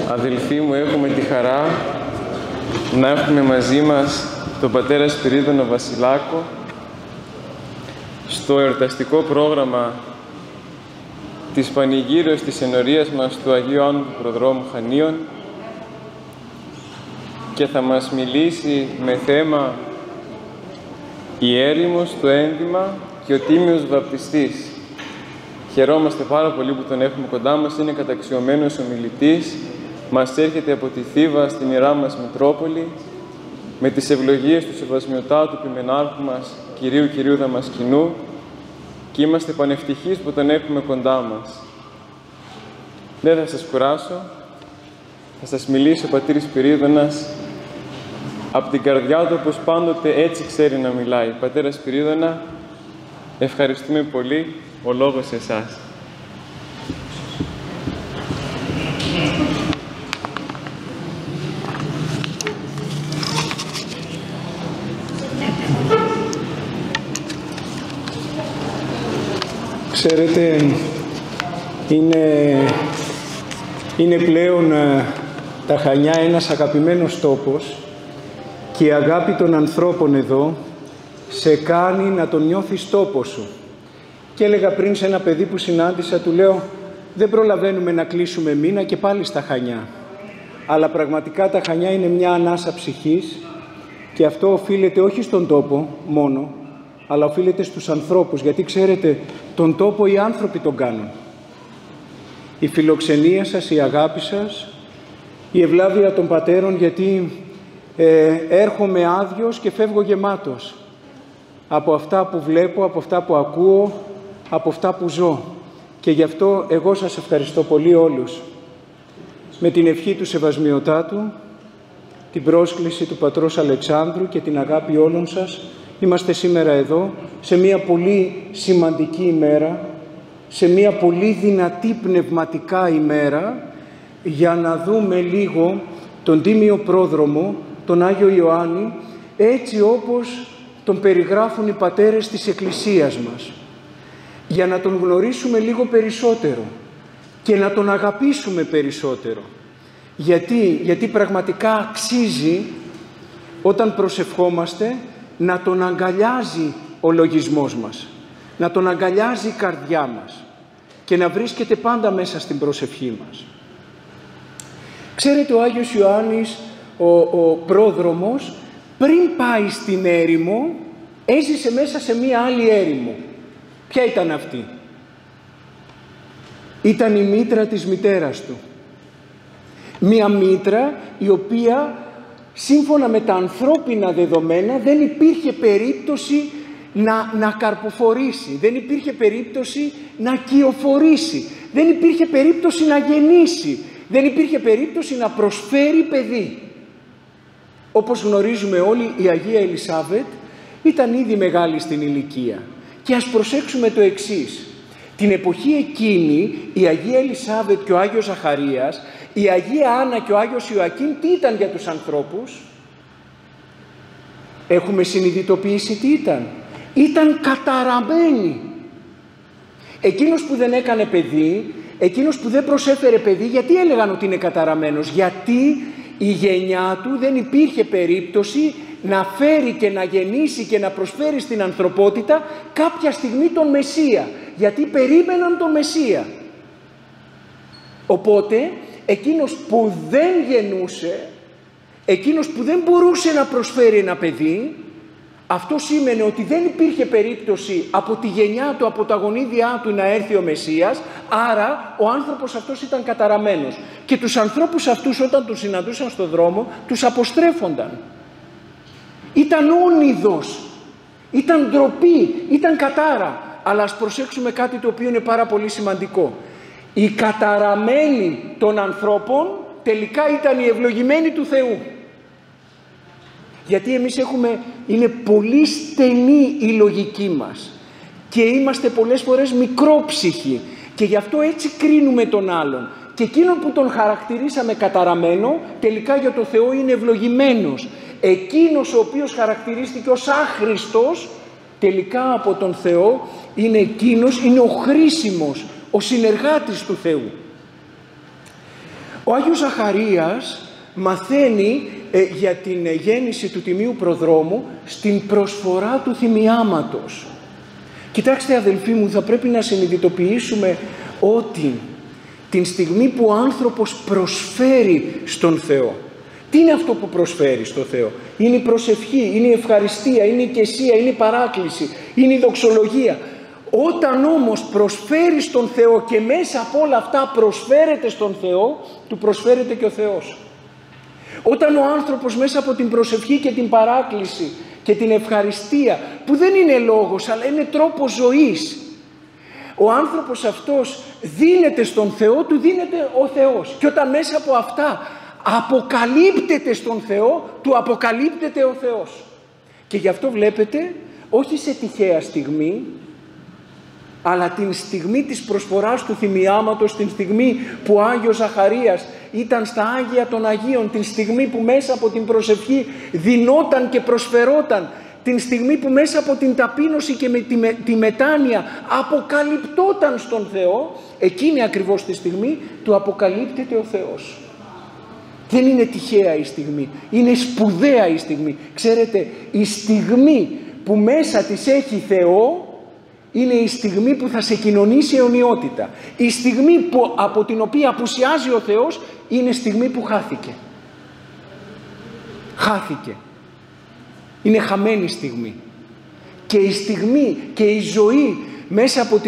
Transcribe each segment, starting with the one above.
Αδελφοί μου, έχουμε τη χαρά να έχουμε μαζί μας τον πατέρα Σπυρίδωνο Βασιλάκο στο εορταστικό πρόγραμμα της Πανηγύριος της Ενορίας μας του Αγίου Άννου του Προδρόμου Χανίων και θα μας μιλήσει με θέμα «Η έρημος, το ένδυμα και ο Τίμιος Βαπτιστής». Χαιρόμαστε πάρα πολύ που τον έχουμε κοντά μας, είναι καταξιωμένος ομιλητής, μας έρχεται από τη Θήβα στην Ιερά μας Μητρόπολη, με τις ευλογίες του Σεβασμιωτάτου Ποιμενάρχου μας, Κυρίου Δαμασκηνού, και είμαστε πανευτυχείς που τον έχουμε κοντά μας. Δεν θα σας κουράσω, θα σας μιλήσει ο πατήρ Σπυρίδωνας από την καρδιά του, όπως πάντοτε έτσι ξέρει να μιλάει. Πατέρα Σπυρίδωνα, ευχαριστούμε πολύ, ο λόγος σε εσάς. Ξέρετε, είναι πλέον τα Χανιά ένας αγαπημένος τόπος και η αγάπη των ανθρώπων εδώ σε κάνει να τον νιώθεις τόπο σου. Και έλεγα πριν σε ένα παιδί που συνάντησα, του λέω, δεν προλαβαίνουμε να κλείσουμε μήνα και πάλι στα Χανιά. Αλλά πραγματικά τα Χανιά είναι μια ανάσα ψυχής και αυτό οφείλεται όχι στον τόπο μόνο, αλλά οφείλεται στους ανθρώπους, γιατί ξέρετε, τον τόπο οι άνθρωποι τον κάνουν. Η φιλοξενία σας, η αγάπη σας, η ευλάβεια των πατέρων, γιατί έρχομαι άδειος και φεύγω γεμάτος από αυτά που βλέπω, από αυτά που ακούω, από αυτά που ζω. Και γι' αυτό εγώ σας ευχαριστώ πολύ όλους. Με την ευχή του Σεβασμιωτάτου, την πρόσκληση του Πατρός Αλεξάνδρου και την αγάπη όλων σας, είμαστε σήμερα εδώ, σε μια πολύ σημαντική ημέρα, σε μια πολύ δυνατή πνευματικά ημέρα, για να δούμε λίγο τον Τίμιο Πρόδρομο, τον Άγιο Ιωάννη, έτσι όπως τον περιγράφουν οι πατέρες της Εκκλησίας μας. Για να τον γνωρίσουμε λίγο περισσότερο και να τον αγαπήσουμε περισσότερο. Γιατί πραγματικά αξίζει, όταν προσευχόμαστε, να τον αγκαλιάζει ο λογισμός μας, να τον αγκαλιάζει η καρδιά μας και να βρίσκεται πάντα μέσα στην προσευχή μας. Ξέρετε, ο Άγιος Ιωάννης, ο πρόδρομος, πριν πάει στην έρημο, έζησε μέσα σε μία άλλη έρημο. Ποια ήταν αυτή? Ήταν η μήτρα της μητέρας του. Μία μήτρα η οποία, σύμφωνα με τα ανθρώπινα δεδομένα, δεν υπήρχε περίπτωση να καρποφορήσει, δεν υπήρχε περίπτωση να κυοφορήσει, δεν υπήρχε περίπτωση να γεννήσει, δεν υπήρχε περίπτωση να προσφέρει παιδί. Όπως γνωρίζουμε όλοι, η Αγία Ελισάβετ ήταν ήδη μεγάλη στην ηλικία. Και ας προσέξουμε το εξής. Την εποχή εκείνη, η Αγία Ελισάβετ και ο Άγιος Ζαχαρίας, η Αγία Άννα και ο Άγιος Ιωακήμ, τι ήταν για τους ανθρώπους? Έχουμε συνειδητοποιήσει τι ήταν? Ήταν καταραμένοι. Εκείνος που δεν έκανε παιδί, εκείνος που δεν προσέφερε παιδί, γιατί έλεγαν ότι είναι καταραμένος? Γιατί η γενιά του δεν υπήρχε περίπτωση να φέρει και να γεννήσει και να προσφέρει στην ανθρωπότητα κάποια στιγμή τον Μεσσία. Γιατί περίμεναν τον Μεσσία. Οπότε, εκείνος που δεν γεννούσε, εκείνος που δεν μπορούσε να προσφέρει ένα παιδί, αυτό σήμαινε ότι δεν υπήρχε περίπτωση από τη γενιά του, από τα γονίδια του να έρθει ο Μεσσίας, άρα ο άνθρωπος αυτός ήταν καταραμένος. Και τους ανθρώπους αυτούς, όταν τους συναντούσαν στον δρόμο, τους αποστρέφονταν. Ήταν όνειδος, ήταν ντροπή, ήταν κατάρα. Αλλά ας προσέξουμε κάτι το οποίο είναι πάρα πολύ σημαντικό. Οι καταραμένοι των ανθρώπων τελικά ήταν οι ευλογημένοι του Θεού. Γιατί εμείς είναι πολύ στενή η λογική μας και είμαστε πολλές φορές μικρόψυχοι και γι' αυτό έτσι κρίνουμε τον άλλον. Και εκείνον που τον χαρακτηρίσαμε καταραμένο, τελικά για το Θεό είναι ευλογημένος. Εκείνος ο οποίος χαρακτηρίστηκε ως άχρηστος, τελικά από τον Θεό είναι εκείνος, είναι ο χρήσιμος, ο συνεργάτης του Θεού. Ο Άγιος Ζαχαρίας μαθαίνει για την γέννηση του Τιμίου Προδρόμου στην προσφορά του θυμιάματος. Κοιτάξτε αδελφοί μου, θα πρέπει να συνειδητοποιήσουμε ότι την στιγμή που ο άνθρωπος προσφέρει στον Θεό, τι είναι αυτό που προσφέρει στο Θεό? Είναι η προσευχή, είναι η ευχαριστία, είναι η κεσία, είναι η παράκληση, είναι η δοξολογία. Όταν όμως προσφέρει στον Θεό και μέσα από όλα αυτά προσφέρεται στον Θεό, του προσφέρεται και ο Θεός. Όταν ο άνθρωπος μέσα από την προσευχή και την παράκληση και την ευχαριστία, που δεν είναι λόγος αλλά είναι τρόπος ζωής, ο άνθρωπος αυτός δίνεται στον Θεό, του δίνεται ο Θεός. Και όταν μέσα από αυτά αποκαλύπτεται στον Θεό, του αποκαλύπτεται ο Θεός. Και γι' αυτό βλέπετε, όχι σε τυχαία στιγμή, αλλά την στιγμή της προσφοράς του θυμιάματος, την στιγμή που ο Άγιος Ζαχαρίας ήταν στα Άγια των Αγίων, την στιγμή που μέσα από την προσευχή δινόταν και προσφερόταν, την στιγμή που μέσα από την ταπείνωση και με τη μετάνοια αποκαλυπτόταν στον Θεό, εκείνη ακριβώς τη στιγμή του αποκαλύπτεται ο Θεός. Δεν είναι τυχαία η στιγμή, είναι σπουδαία η στιγμή. Ξέρετε, η στιγμή που μέσα της έχει Θεό είναι η στιγμή που θα σε κοινωνήσει αιωνιότητα. Η στιγμή από την οποία απουσιάζει ο Θεός είναι η στιγμή που χάθηκε. Χάθηκε. Είναι χαμένη στιγμή. Και η στιγμή και η ζωή μέσα από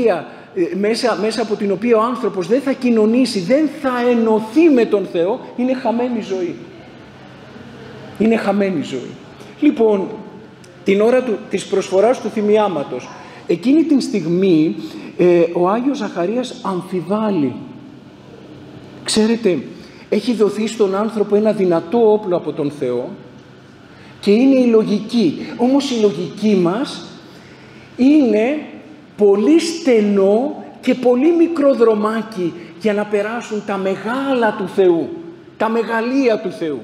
την οποία ο άνθρωπος δεν θα κοινωνήσει, δεν θα ενωθεί με τον Θεό, είναι χαμένη ζωή. Είναι χαμένη ζωή. Λοιπόν, την ώρα της προσφοράς του θυμιάματος, εκείνη την στιγμή ο Άγιος Ζαχαρίας αμφιβάλλει. Ξέρετε, έχει δοθεί στον άνθρωπο ένα δυνατό όπλο από τον Θεό και είναι η λογική. Όμως η λογική μας είναι πολύ στενό και πολύ μικρό δρομάκι για να περάσουν τα μεγάλα του Θεού, τα μεγαλεία του Θεού.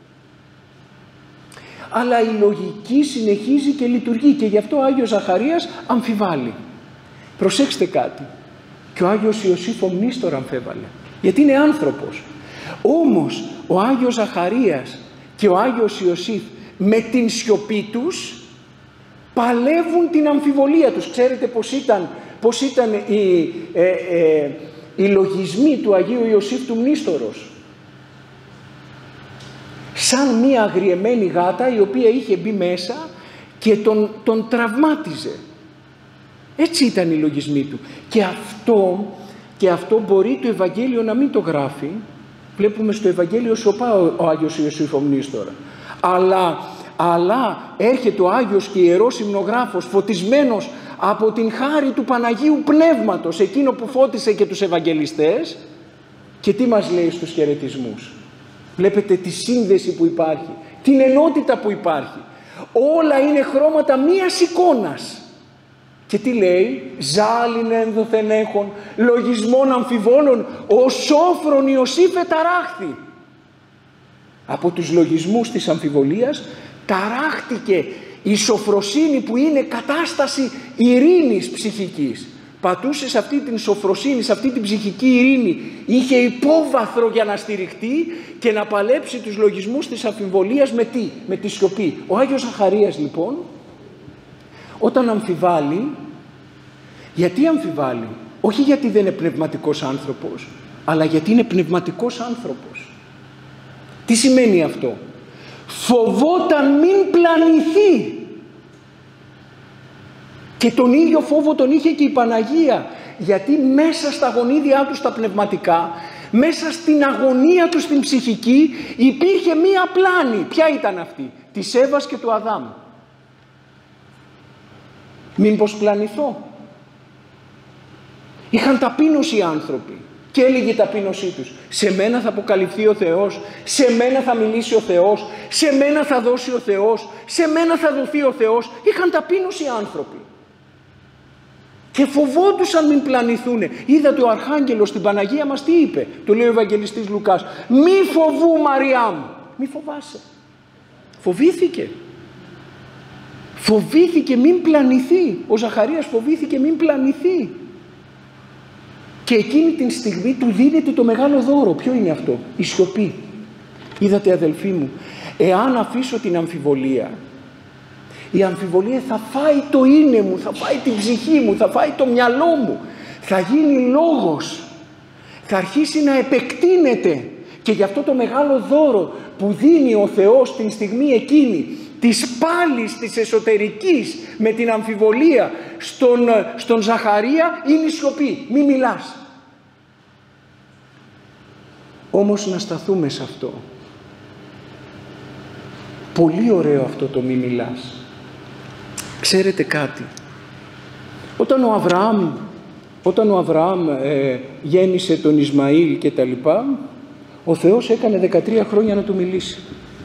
Αλλά η λογική συνεχίζει και λειτουργεί και γι' αυτό ο Άγιος Ζαχαρίας αμφιβάλλει. Προσέξτε κάτι. Και ο Άγιος Ιωσήφ ο Μνήστορα αμφέβαλε. Γιατί είναι άνθρωπος. Όμως ο Άγιος Ζαχαρίας και ο Άγιος Ιωσήφ με την σιωπή τους παλεύουν την αμφιβολία τους. Ξέρετε πώς ήταν οι λογισμοί του Αγίου Ιωσήφ του Μνήστορος? Σαν μία αγριεμένη γάτα η οποία είχε μπει μέσα και τον τραυμάτιζε. Έτσι ήταν οι λογισμοί του. Και αυτό μπορεί το Ευαγγέλιο να μην το γράφει. Βλέπουμε στο Ευαγγέλιο σοπά ο Άγιος Ιωσήφ ο Μνήστορα. Αλλά έρχεται ο Άγιος και Ιερός Υμνογράφος φωτισμένος από την χάρη του Παναγίου Πνεύματος, εκείνο που φώτισε και τους Ευαγγελιστές, και τι μας λέει στους χαιρετισμούς? Βλέπετε τη σύνδεση που υπάρχει, την ενότητα που υπάρχει. Όλα είναι χρώματα μίας εικόνας. Και τι λέει? Ζάλιν ένδοθεν έχων, λογισμών αμφιβόλων, ο σόφρον Ιωσήφ εταράχθη. Από τους λογισμούς της αμφιβολίας ταράχτηκε η σοφροσύνη που είναι κατάσταση ειρήνης ψυχικής. Πατούσε σε αυτή την σοφροσύνη, σε αυτή την ψυχική ειρήνη. Είχε υπόβαθρο για να στηριχτεί και να παλέψει τους λογισμούς της αμφιβολίας με τι? Με τη σιωπή. Ο Άγιος Ζαχαρίας λοιπόν, όταν αμφιβάλλει, γιατί αμφιβάλλει? Όχι γιατί δεν είναι πνευματικός άνθρωπος, αλλά γιατί είναι πνευματικός άνθρωπος. Τι σημαίνει αυτό? Φοβόταν μην πλανηθεί. Και τον ίδιο φόβο τον είχε και η Παναγία, γιατί μέσα στα γονίδια του τα πνευματικά, μέσα στην αγωνία του στην ψυχική, υπήρχε μία πλάνη. Ποια ήταν αυτή? Της Εύας και του Αδάμ. Μήπως πλανηθώ? Είχαν ταπείνωση οι άνθρωποι και έλεγε η ταπείνωσή τους: σε μένα θα αποκαλυφθεί ο Θεός, σε μένα θα μιλήσει ο Θεός, σε μένα θα δώσει ο Θεός, σε μένα θα δοθεί ο Θεός. Είχαν ταπείνωση οι άνθρωποι και φοβόντουσαν μην πλανηθούνε. Είδατε ο Αρχάγγελος στην Παναγία μας τι είπε? Το λέει ο Ευαγγελιστής Λουκάς: μη φοβού Μαριά μου, μη φοβάσαι. Φοβήθηκε. Φοβήθηκε μην πλανηθεί. Ο Ζαχαρίας φοβήθηκε μην πλανηθεί. Και εκείνη την στιγμή του δίνεται το μεγάλο δώρο. Ποιο είναι αυτό? Η σιωπή. Είδατε αδελφοί μου, εάν αφήσω την αμφιβολία, η αμφιβολία θα φάει το είναι μου, θα φάει την ψυχή μου, θα φάει το μυαλό μου, θα γίνει λόγος, θα αρχίσει να επεκτείνεται. Και γι' αυτό το μεγάλο δώρο που δίνει ο Θεός την στιγμή εκείνη της πάλης της εσωτερικής με την αμφιβολία στον Ζαχαρία είναι η σιωπή. Μη μιλάς. Όμως να σταθούμε σε αυτό. Πολύ ωραίο αυτό το μη μιλάς. Ξέρετε κάτι? Όταν ο Αβραάμ γέννησε τον Ισμαήλ και τα λοιπά, ο Θεός έκανε 13 χρόνια να του μιλήσει.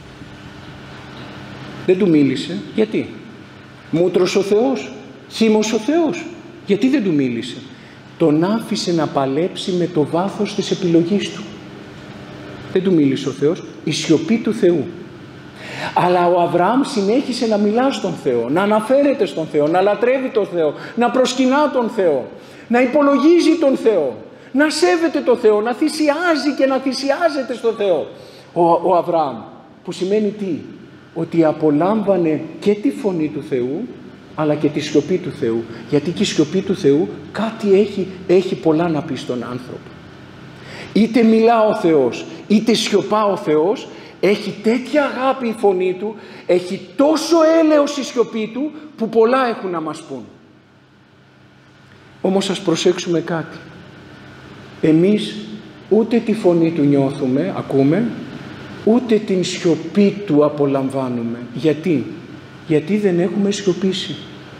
Δεν του μίλησε. Γιατί? Μούτρος ο Θεός, θύμος ο Θεός. Γιατί δεν του μίλησε? Τον άφησε να παλέψει με το βάθος της επιλογής του. Δεν του μίλησε ο Θεός. Η σιωπή του Θεού. Αλλά ο Αβραάμ συνέχισε να μιλά στον Θεό, να αναφέρεται στον Θεό, να λατρεύει τον Θεό, να προσκυνά τον Θεό, να υπολογίζει τον Θεό, να σέβεται τον Θεό, να θυσιάζει και να θυσιάζεται στον Θεό. Ο Αβραάμ, που σημαίνει τι? Ότι απολάμβανε και τη φωνή του Θεού, αλλά και τη σιωπή του Θεού. Γιατί και η σιωπή του Θεού κάτι έχει πολλά να πει στον άνθρωπο. Είτε μιλά ο Θεός, είτε σιωπά ο Θεός, έχει τέτοια αγάπη η φωνή του, έχει τόσο έλεος η σιωπή του, που πολλά έχουν να μας πούν. Όμως ας προσέξουμε κάτι. Εμείς ούτε τη φωνή του νιώθουμε, ακούμε, ούτε την σιωπή του απολαμβάνουμε. Γιατί? Γιατί δεν έχουμε σιωπήσει.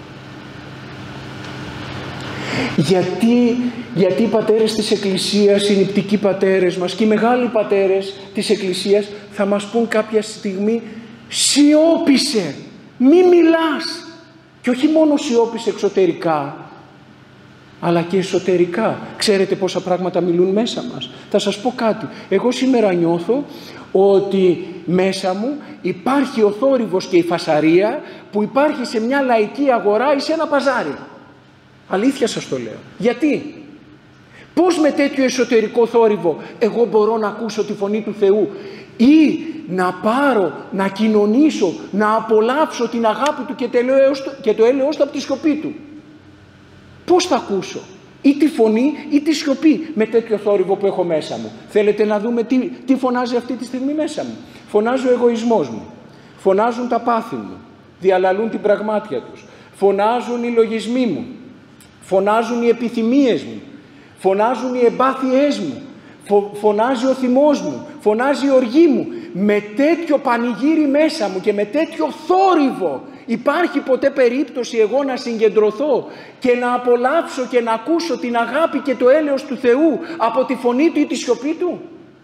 Γιατί οι πατέρες της Εκκλησίας, οι νηπτικοί πατέρες μας και οι μεγάλοι πατέρες της Εκκλησίας θα μας πούν κάποια στιγμή, σιώπησε, μη μιλάς. Και όχι μόνο σιώπησε εξωτερικά, αλλά και εσωτερικά. Ξέρετε πόσα πράγματα μιλούν μέσα μας? Θα σας πω κάτι. Εγώ σήμερα νιώθω ότι μέσα μου υπάρχει ο θόρυβος και η φασαρία που υπάρχει σε μια λαϊκή αγορά ή σε ένα παζάρι. Αλήθεια σας το λέω. Γιατί? Πώς με τέτοιο εσωτερικό θόρυβο εγώ μπορώ να ακούσω τη φωνή του Θεού ή να πάρω, να κοινωνήσω, να απολαύσω την αγάπη του και το έλεος του από τη σιωπή του? Πώς θα ακούσω? Ή τη φωνή ή τη σιωπή με τέτοιο θόρυβο που έχω μέσα μου? Θέλετε να δούμε τι φωνάζει αυτή τη στιγμή μέσα μου? Φωνάζει ο εγωισμός μου, φωνάζουν τα πάθη μου, διαλαλούν την πραγμάτια τους, φωνάζουν οι λογισμοί μου, φωνάζουν οι επιθυμίες μου, φωνάζουν οι εμπάθειές μου, φωνάζει ο θυμός μου, φωνάζει η οργή μου. Με τέτοιο πανηγύρι μέσα μου και με τέτοιο θόρυβο υπάρχει ποτέ περίπτωση εγώ να συγκεντρωθώ και να απολαύσω και να ακούσω την αγάπη και το έλεος του Θεού από τη φωνή του ή τη σιωπή του?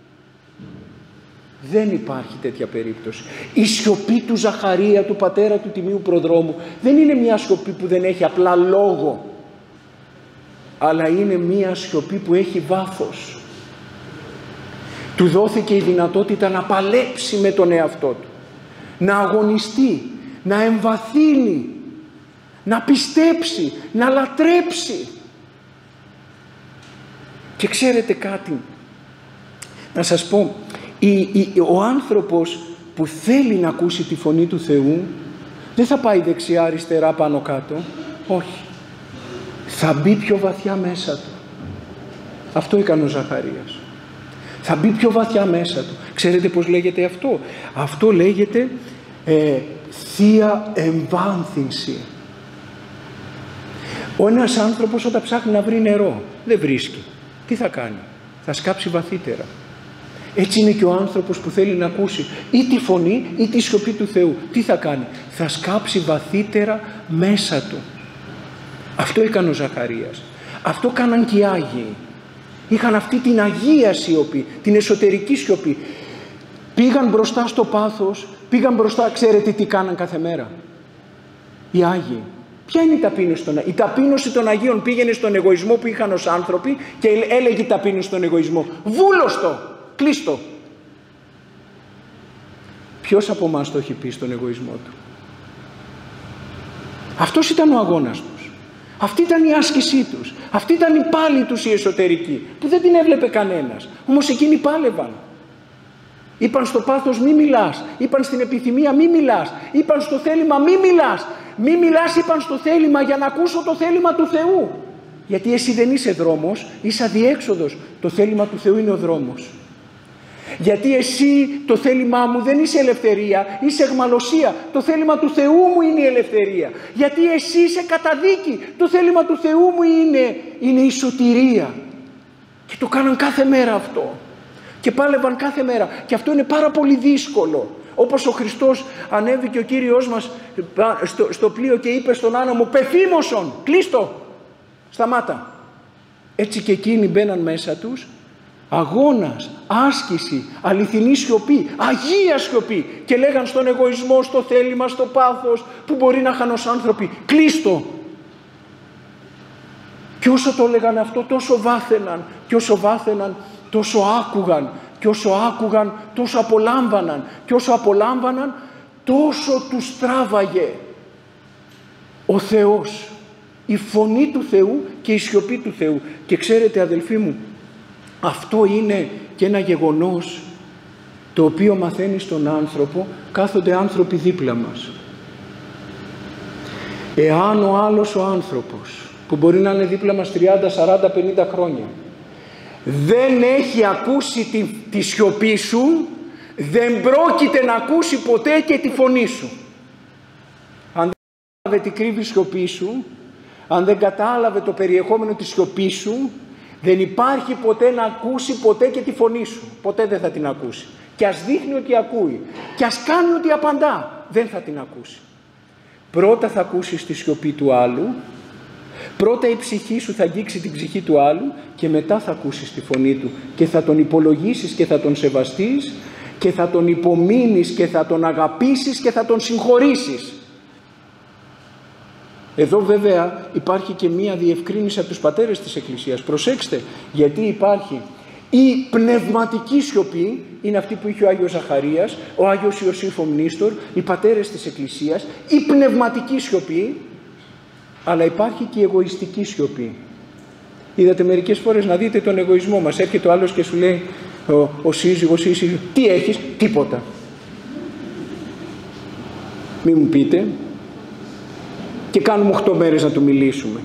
Δεν υπάρχει τέτοια περίπτωση. Η σιωπή του Ζαχαρία, του πατέρα του Τιμίου Προδρόμου, δεν είναι μια σιωπή που δεν έχει απλά λόγο, αλλά είναι μια σιωπή που έχει βάθος. Του δόθηκε η δυνατότητα να παλέψει με τον εαυτό του, να αγωνιστεί, να εμβαθύνει, να πιστέψει, να λατρέψει. Και ξέρετε κάτι, να σας πω, ο άνθρωπος που θέλει να ακούσει τη φωνή του Θεού δεν θα πάει δεξιά, αριστερά, πάνω, κάτω. Όχι. Θα μπει πιο βαθιά μέσα του. Αυτό έκανε ο Ζαχαρίας. Θα μπει πιο βαθιά μέσα του. Ξέρετε πώς λέγεται αυτό? Αυτό λέγεται θεία εμβάνθυνση. Ένας άνθρωπος όταν ψάχνει να βρει νερό δεν βρίσκει. Τι θα κάνει? Θα σκάψει βαθύτερα. Έτσι είναι και ο άνθρωπος που θέλει να ακούσει ή τη φωνή ή τη σιωπή του Θεού. Τι θα κάνει? Θα σκάψει βαθύτερα μέσα του. Αυτό έκανε ο Ζαχαρίας. Αυτό κάναν και οι Άγιοι. Είχαν αυτή την Αγία σιωπή, την εσωτερική σιωπή. Πήγαν μπροστά στο πάθος, πήγαν μπροστά, ξέρετε τι κάναν κάθε μέρα? Οι Άγιοι. Ποια είναι η ταπείνωση των Αγίων? Η ταπείνωση των Αγίων πήγαινε στον εγωισμό που είχαν ως άνθρωποι και έλεγε η ταπείνωση στον εγωισμό: βούλωστο, κλείστο. Ποιος από εμάς το έχει πει στον εγωισμό του? Αυτός ήταν ο αγώνας τους. Αυτή ήταν η άσκησή τους. Αυτή ήταν η πάλη τους η εσωτερική, που δεν την έβλεπε κανένας. Όμως εκείνοι πάλευαν. Είπαν στο πάθος μη μιλάς, είπαν στην επιθυμία μη μιλάς, είπαν στο θέλημα μη μιλάς. Μη μιλάς, είπαν στο θέλημα, για να ακούσω το θέλημα του Θεού. Γιατί εσύ δεν είσαι δρόμος, είσαι αδιέξοδος. Το θέλημα του Θεού είναι ο δρόμος. Γιατί εσύ το θέλημά μου δεν είσαι ελευθερία, είσαι αιχμαλωσία. Το θέλημα του Θεού μου είναι η ελευθερία. Γιατί εσύ είσαι καταδίκη, το θέλημα του Θεού μου είναι η σωτηρία. Και το κάναν κάθε μέρα αυτό. Και πάλευαν κάθε μέρα. Και αυτό είναι πάρα πολύ δύσκολο. Όπως ο Χριστός ανέβηκε ο Κύριος μας στο πλοίο και είπε στον άνεμο «Πεφήμωσον, κλείστο, σταμάτα». Έτσι και εκείνοι μπαίναν μέσα τους, αγώνας, άσκηση, αληθινή σιωπή, αγία σιωπή, και λέγαν στον εγωισμό, στο θέλημα, στο πάθος που μπορεί να χάνουν ως άνθρωποι «Κλείστο». Και όσο το έλεγαν αυτό, τόσο βάθαιναν, και όσο βάθαιναν τόσο άκουγαν, και όσο άκουγαν τόσο απολάμβαναν, και όσο απολάμβαναν τόσο τους τράβαγε ο Θεός, η φωνή του Θεού και η σιωπή του Θεού. Και ξέρετε αδελφοί μου, αυτό είναι και ένα γεγονός το οποίο μαθαίνει στον άνθρωπο. Κάθονται άνθρωποι δίπλα μας. Εάν ο άλλος ο άνθρωπος, που μπορεί να είναι δίπλα μας 30, 40, 50 χρόνια, δεν έχει ακούσει τη σιωπή σου, δεν πρόκειται να ακούσει ποτέ και τη φωνή σου. Αν δεν κατάλαβε τι κρύβει η σιωπή σου, αν δεν κατάλαβε το περιεχόμενο της σιωπής σου, δεν υπάρχει ποτέ να ακούσει ποτέ και τη φωνή σου. Ποτέ δεν θα την ακούσει. Και ας δείχνει ότι ακούει, και ας κάνει ότι απαντά, δεν θα την ακούσει. Πρώτα θα ακούσεις τη σιωπή του άλλου, πρώτα η ψυχή σου θα αγγίξει την ψυχή του άλλου, και μετά θα ακούσεις τη φωνή του και θα τον υπολογίσεις και θα τον σεβαστείς και θα τον υπομείνεις και θα τον αγαπήσεις και θα τον συγχωρήσεις. Εδώ βέβαια υπάρχει και μία διευκρίνηση από τους πατέρες της Εκκλησίας. Προσέξτε, γιατί υπάρχει η πνευματική σιωπή, είναι αυτή που είχε ο Άγιος Ζαχαρίας, ο Άγιος Ιωσήφ ο Μνήστορ, οι πατέρες της Εκκλησίας, η πνευματική σιωπή, αλλά υπάρχει και η εγωιστική σιωπή. Είδατε μερικές φορές, να δείτε τον εγωισμό μας, έρχεται ο άλλος και σου λέει ο σύζυγος ή η σύζυγος, τι έχεις? Τίποτα. Μη μου πείτε. Και κάνουμε 8 μέρες να του μιλήσουμε.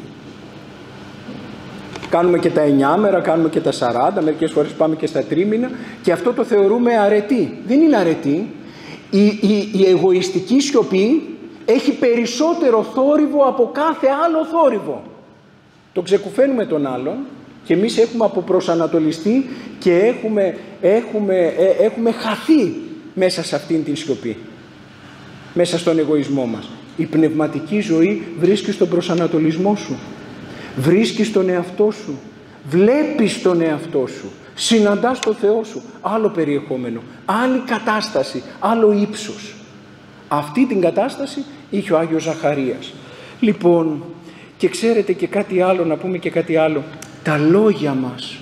Κάνουμε και τα 9 μέρα, κάνουμε και τα 40, μερικές φορές πάμε και στα τρίμηνα, και αυτό το θεωρούμε αρετή. Δεν είναι αρετή. Η εγωιστική σιωπή έχει περισσότερο θόρυβο από κάθε άλλο θόρυβο. Το ξεκουφαίνουμε τον άλλον και εμείς έχουμε αποπροσανατολιστεί και έχουμε χαθεί μέσα σε αυτήν την σιωπή, μέσα στον εγωισμό μας. Η πνευματική ζωή βρίσκει στον προσανατολισμό σου, βρίσκεις τον εαυτό σου, βλέπεις τον εαυτό σου, συναντάς τον Θεό σου, άλλο περιεχόμενο, άλλη κατάσταση, άλλο ύψος. Αυτή την κατάσταση είχε ο Άγιος Ζαχαρίας. Λοιπόν, και ξέρετε και κάτι άλλο, να πούμε και κάτι άλλο. Τα λόγια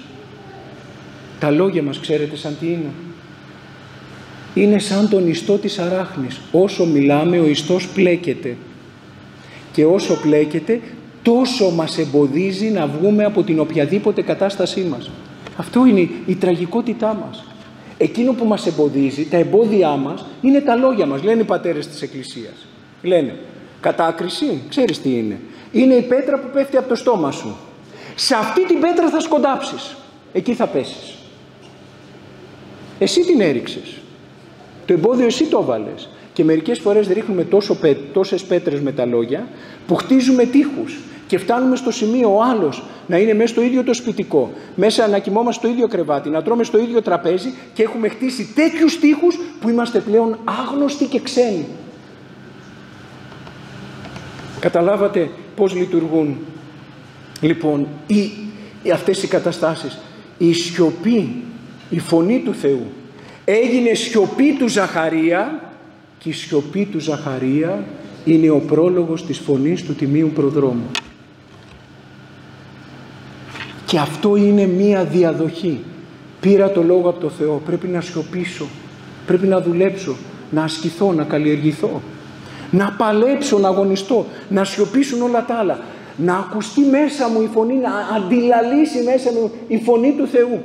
μας, ξέρετε σαν τι είναι? Είναι σαν τον ιστό της αράχνης. Όσο μιλάμε ο ιστός πλέκεται. Και όσο πλέκεται, τόσο μας εμποδίζει να βγούμε από την οποιαδήποτε κατάστασή μας. Αυτό είναι η τραγικότητά μας. Εκείνο που μας εμποδίζει, τα εμπόδια μας, είναι τα λόγια μας. Λένε οι πατέρες της Εκκλησίας. Λένε, κατάκριση, ξέρεις τι είναι? Είναι η πέτρα που πέφτει από το στόμα σου. Σε αυτή την πέτρα θα σκοντάψεις. Εκεί θα πέσεις. Εσύ την έριξες. Το εμπόδιο εσύ το έβαλες. Και μερικές φορές ρίχνουμε τόσες πέτρες με τα λόγια που χτίζουμε τείχους. Και φτάνουμε στο σημείο ο άλλος να είναι μέσα στο ίδιο το σπιτικό, μέσα να κοιμόμαστε στο ίδιο κρεβάτι, να τρώμε στο ίδιο τραπέζι, και έχουμε χτίσει τέτοιους τείχους που είμαστε πλέον άγνωστοι και ξένοι. Καταλάβατε πώς λειτουργούν λοιπόν αυτές οι καταστάσεις? Η σιωπή, η φωνή του Θεού έγινε σιωπή του Ζαχαρία, και η σιωπή του Ζαχαρία είναι ο πρόλογος της φωνής του Τιμίου Προδρόμου. Και αυτό είναι μία διαδοχή. Πήρα το λόγο από το Θεό, πρέπει να σιωπήσω, πρέπει να δουλέψω, να ασκηθώ, να καλλιεργηθώ, να παλέψω, να αγωνιστώ, να σιωπήσουν όλα τα άλλα, να ακουστεί μέσα μου η φωνή, να αντιλαλήσει μέσα μου η φωνή του Θεού.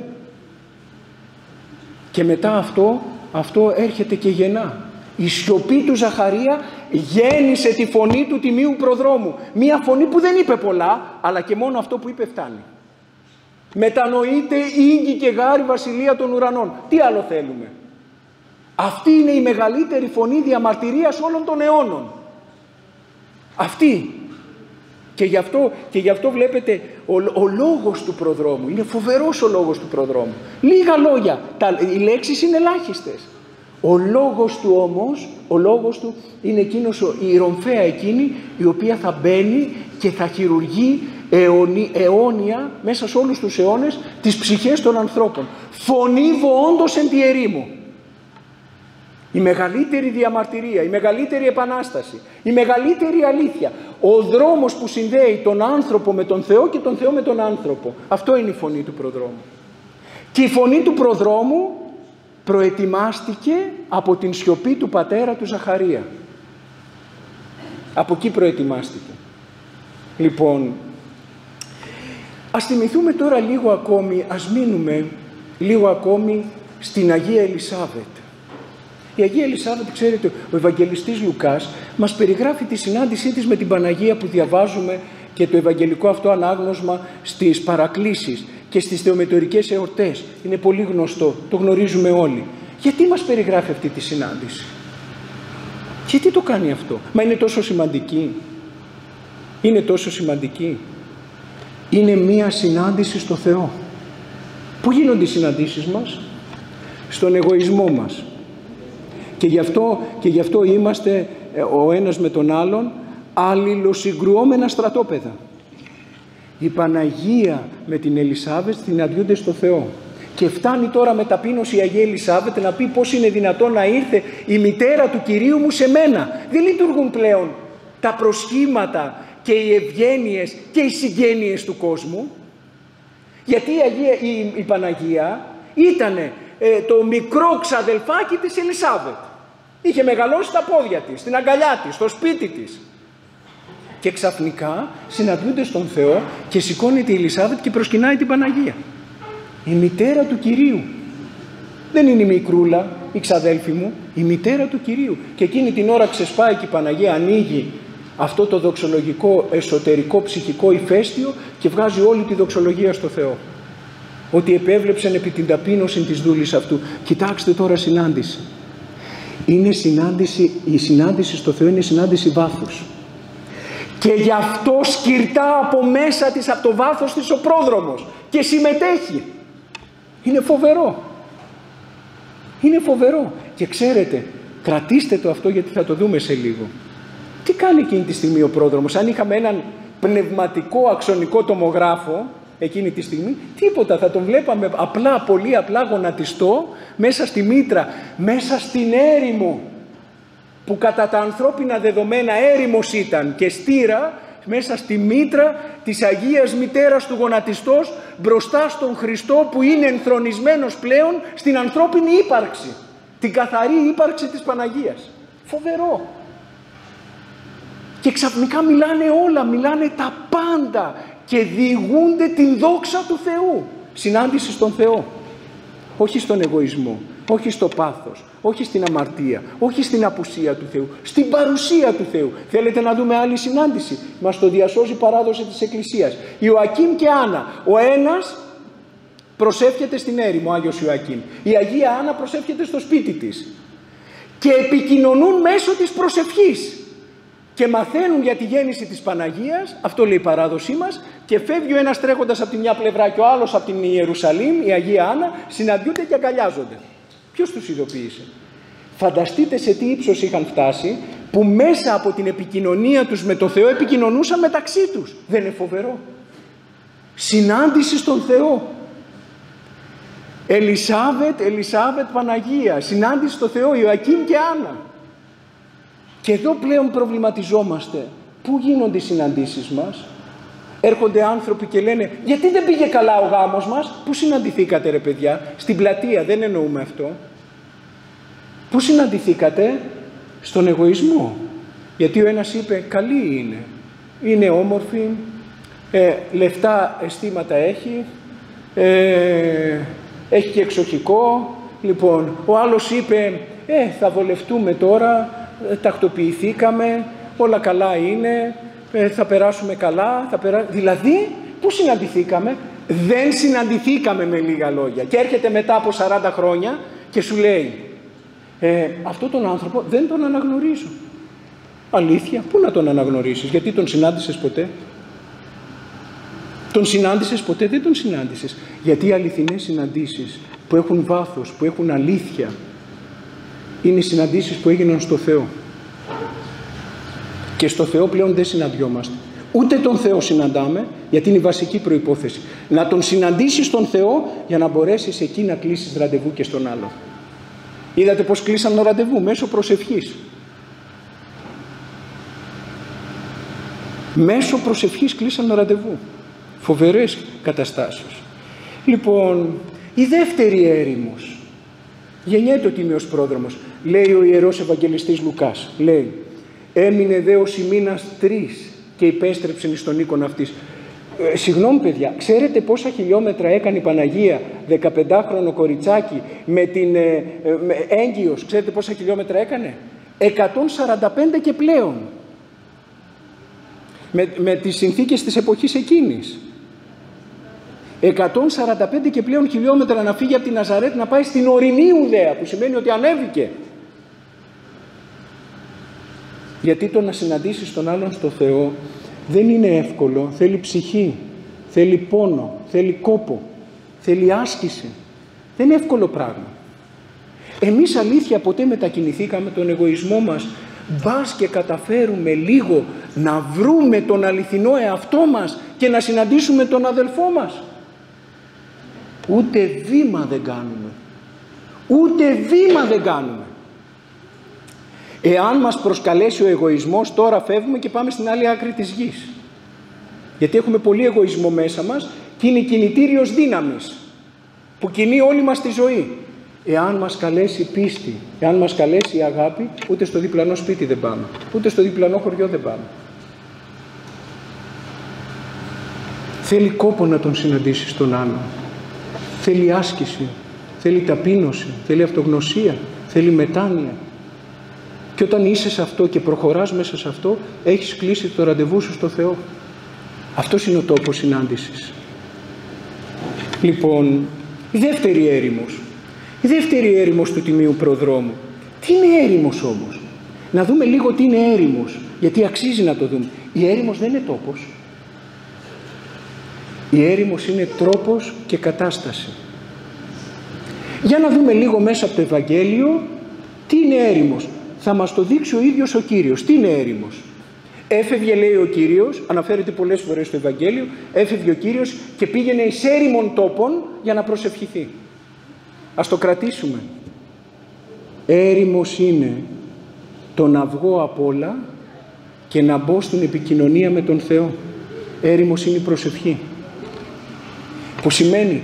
Και μετά αυτό έρχεται και γεννά. Η σιωπή του Ζαχαρία γέννησε τη φωνή του τιμίου προδρόμου. Μία φωνή που δεν είπε πολλά, αλλά και μόνο αυτό που είπε φτάνει. Μετανοείται ίγκη και γάρη βασιλεία των ουρανών. Τι άλλο θέλουμε? Αυτή είναι η μεγαλύτερη φωνή διαμαρτυρίας όλων των αιώνων. Αυτή. Και γι' αυτό βλέπετε ο λόγος του προδρόμου. Είναι φοβερός ο λόγος του προδρόμου. Λίγα λόγια. Οι λέξεις είναι ελάχιστες. Ο λόγος του όμως, ο λόγος του είναι η ρομφαία εκείνη η οποία θα μπαίνει και θα χειρουργεί αιώνια μέσα σε όλους τους αιώνες τις ψυχές των ανθρώπων. Φωνήβω όντως εν τη ερήμου. Η μεγαλύτερη διαμαρτυρία, η μεγαλύτερη επανάσταση, η μεγαλύτερη αλήθεια. Ο δρόμος που συνδέει τον άνθρωπο με τον Θεό και τον Θεό με τον άνθρωπο. Αυτό είναι η φωνή του προδρόμου. Και η φωνή του προδρόμου προετοιμάστηκε από την σιωπή του πατέρα του Ζαχαρία. Από εκεί προετοιμάστηκε. Λοιπόν, ας θυμηθούμε τώρα λίγο ακόμη, ας μείνουμε λίγο ακόμη στην Αγία Ελισάβετ. Η Αγία Ελισάβετ, ξέρετε, ο Ευαγγελιστής Λουκάς μας περιγράφει τη συνάντησή της με την Παναγία που διαβάζουμε και το Ευαγγελικό αυτό ανάγνωσμα στις παρακλήσεις και στις θεομετωρικές εορτές. Είναι πολύ γνωστό, το γνωρίζουμε όλοι. Γιατί μας περιγράφει αυτή τη συνάντηση? Γιατί το κάνει αυτό? Μα είναι τόσο σημαντική. Είναι τόσο σημαντική. Είναι μία συνάντηση στο Θεό. Πού γίνονται οι συναντήσεις μας? Στον εγωισμό μας. Και γι' αυτό είμαστε ο ένας με τον άλλον αλληλοσυγκρουόμενα στρατόπεδα. Η Παναγία με την Ελισάβετ συναντιούνται στο Θεό. Και φτάνει τώρα με ταπείνωση η Αγία Ελισάβετ να πει πώς είναι δυνατόν να ήρθε η μητέρα του Κυρίου μου σε μένα. Δεν λειτουργούν πλέον τα προσχήματα και οι ευγένειες και οι συγγένειες του κόσμου. Γιατί η Παναγία ήτανε το μικρό ξαδελφάκι της Ελισάβετ. Είχε μεγαλώσει τα πόδια της, στην αγκαλιά της, στο σπίτι της. Και ξαφνικά συναντιούνται στον Θεό και σηκώνεται η Ελισάβετ και προσκυνάει την Παναγία. Η μητέρα του Κυρίου. Δεν είναι η μικρούλα, η ξαδέλφη μου, η μητέρα του Κυρίου. Και εκείνη την ώρα ξεσπάει και η Παναγία, ανοίγει αυτό το δοξολογικό εσωτερικό ψυχικό ηφαίστειο και βγάζει όλη τη δοξολογία στο Θεό. Ότι επέβλεψαν επί την ταπείνωση της δούλης αυτού. Κοιτάξτε τώρα συνάντηση. Είναι η συνάντηση στο Θεό είναι συνάντηση βάθους. Και γι' αυτό σκυρτά από μέσα της, από το βάθος της ο πρόδρομος και συμμετέχει. Είναι φοβερό. Είναι φοβερό. Και ξέρετε, κρατήστε το αυτό γιατί θα το δούμε σε λίγο. Τι κάνει εκείνη τη στιγμή ο πρόδρομος? Αν είχαμε έναν πνευματικό αξονικό τομογράφο εκείνη τη στιγμή, τίποτα, θα τον βλέπαμε απλά, πολύ απλά γονατιστό μέσα στη μήτρα, μέσα στην έρημο που κατά τα ανθρώπινα δεδομένα έρημος ήταν και στήρα, μέσα στη μήτρα της Αγίας Μητέρας του γονατιστός μπροστά στον Χριστό που είναι ενθρονισμένος πλέον στην ανθρώπινη ύπαρξη, την καθαρή ύπαρξη της Παναγίας. Φοβερό. Και ξαφνικά μιλάνε όλα, μιλάνε τα πάντα και διηγούνται την δόξα του Θεού. Συνάντηση στον Θεό. Όχι στον εγωισμό, όχι στο πάθος, όχι στην αμαρτία, όχι στην απουσία του Θεού, στην παρουσία του Θεού. Θέλετε να δούμε άλλη συνάντηση? Μας το διασώζει η παράδοση της Εκκλησίας. Ιωακήμ και Άννα. Ο ένας προσεύχεται στην έρημο, ο Άγιος Ιωακήμ. Η Αγία Άννα προσεύχεται στο σπίτι της. Και επικοινωνούν μέσω της προσευχής. Και μαθαίνουν για τη γέννηση της Παναγίας, αυτό λέει η παράδοσή μας, και φεύγει ο ένας τρέχοντας από τη μια πλευρά και ο άλλος από την Ιερουσαλήμ, η Αγία Άννα, συναντιούνται και αγκαλιάζονται. Ποιος τους ειδοποίησε? Φανταστείτε σε τι ύψος είχαν φτάσει, που μέσα από την επικοινωνία τους με το Θεό επικοινωνούσαν μεταξύ τους. Δεν είναι φοβερό? Συνάντηση στον Θεό. Ελισάβετ Παναγία, συνάντηση στο Θεό, Ιωακήμ και Άννα. Και εδώ πλέον προβληματιζόμαστε. Πού γίνονται οι συναντήσεις μας? Έρχονται άνθρωποι και λένε, γιατί δεν πήγε καλά ο γάμος μας? Πού συναντηθήκατε ρε παιδιά? Στην πλατεία, δεν εννοούμε αυτό. Πού συναντηθήκατε? Στον εγωισμό. Γιατί ο ένας είπε, καλή είναι, είναι όμορφη, Λεφτά, αισθήματα έχει, έχει και εξοχικό. Λοιπόν, ο άλλος είπε, θα βολευτούμε τώρα, τακτοποιηθήκαμε, όλα καλά είναι, θα περάσουμε καλά, δηλαδή, πού συναντηθήκαμε? Δεν συναντηθήκαμε, με λίγα λόγια. Και έρχεται μετά από 40 χρόνια και σου λέει, αυτόν τον άνθρωπο δεν τον αναγνωρίζω. Αλήθεια, πού να τον αναγνωρίσεις? Γιατί τον συνάντησες ποτέ? Τον συνάντησες ποτέ? Δεν τον συνάντησες. Γιατί οι αληθινές συναντήσεις που έχουν βάθος, που έχουν αλήθεια, είναι οι συναντήσεις που έγιναν στο Θεό. Και στο Θεό πλέον δεν συναντιόμαστε. Ούτε τον Θεό συναντάμε, γιατί είναι η βασική προϋπόθεση. Να τον συναντήσεις τον Θεό για να μπορέσεις εκεί να κλείσεις ραντεβού και στον άλλο. Είδατε πώς κλείσαν το ραντεβού? Μέσω προσευχής. Μέσω προσευχής κλείσαν το ραντεβού. Φοβερές καταστάσεις. Λοιπόν, η δεύτερη έρημος. Γεννιέται ο Τίμιος Πρόδρομος. Λέει ο Ιερός Ευαγγελιστής Λουκάς. Λέει, έμεινε δε ως ημίνας 3 και υπέστρεψεν εις τον οίκον αυτής. Συγγνώμη παιδιά, ξέρετε πόσα χιλιόμετρα έκανε η Παναγία, 15χρονο κοριτσάκι, με την έγκυος, ξέρετε πόσα χιλιόμετρα έκανε? 145 και πλέον. Με τις συνθήκες της εποχής εκείνης. 145 και πλέον χιλιόμετρα να φύγει από την Ναζαρέτ να πάει στην ορεινή Ιουδαία, που σημαίνει ότι ανέβηκε. Γιατί το να συναντήσεις τον άλλον στο Θεό δεν είναι εύκολο, θέλει ψυχή, θέλει πόνο, θέλει κόπο, θέλει άσκηση. Δεν είναι εύκολο πράγμα. Εμείς αλήθεια ποτέ μετακινηθήκαμε τον εγωισμό μας, μπας και καταφέρουμε λίγο να βρούμε τον αληθινό εαυτό μας και να συναντήσουμε τον αδελφό μας? Ούτε βήμα δεν κάνουμε. Ούτε βήμα δεν κάνουμε. Εάν μας προσκαλέσει ο εγωισμός, τώρα φεύγουμε και πάμε στην άλλη άκρη της γης. Γιατί έχουμε πολύ εγωισμό μέσα μας και είναι κινητήριος δύναμης που κινεί όλη μας τη ζωή. Εάν μας καλέσει πίστη, εάν μας καλέσει αγάπη, ούτε στο διπλανό σπίτι δεν πάμε, ούτε στο διπλανό χωριό δεν πάμε. Θέλει κόπο να τον συναντήσεις τον άλλον. Θέλει άσκηση, θέλει ταπείνωση, θέλει αυτογνωσία, θέλει μετάνοια. Και όταν είσαι σε αυτό και προχωράς μέσα σε αυτό, έχεις κλείσει το ραντεβού σου στο Θεό. Αυτός είναι ο τόπος συνάντησης. Λοιπόν, η δεύτερη έρημος. Η δεύτερη έρημος του Τιμίου Προδρόμου. Τι είναι έρημος όμως? Να δούμε λίγο τι είναι έρημος, γιατί αξίζει να το δούμε. Η έρημος δεν είναι τόπος. Η έρημος είναι τρόπος και κατάσταση. Για να δούμε λίγο μέσα από το Ευαγγέλιο τι είναι έρημος. Θα μας το δείξει ο ίδιος ο Κύριος. Τι είναι έρημος? Έφευγε, λέει ο Κύριος, αναφέρεται πολλές φορές στο Ευαγγέλιο, έφευγε ο Κύριος και πήγαινε εις έρημον τόπων για να προσευχηθεί. Ας το κρατήσουμε. Έρημος είναι το να βγω απ' όλα και να μπω στην επικοινωνία με τον Θεό. Έρημος είναι η προσευχή. Που σημαίνει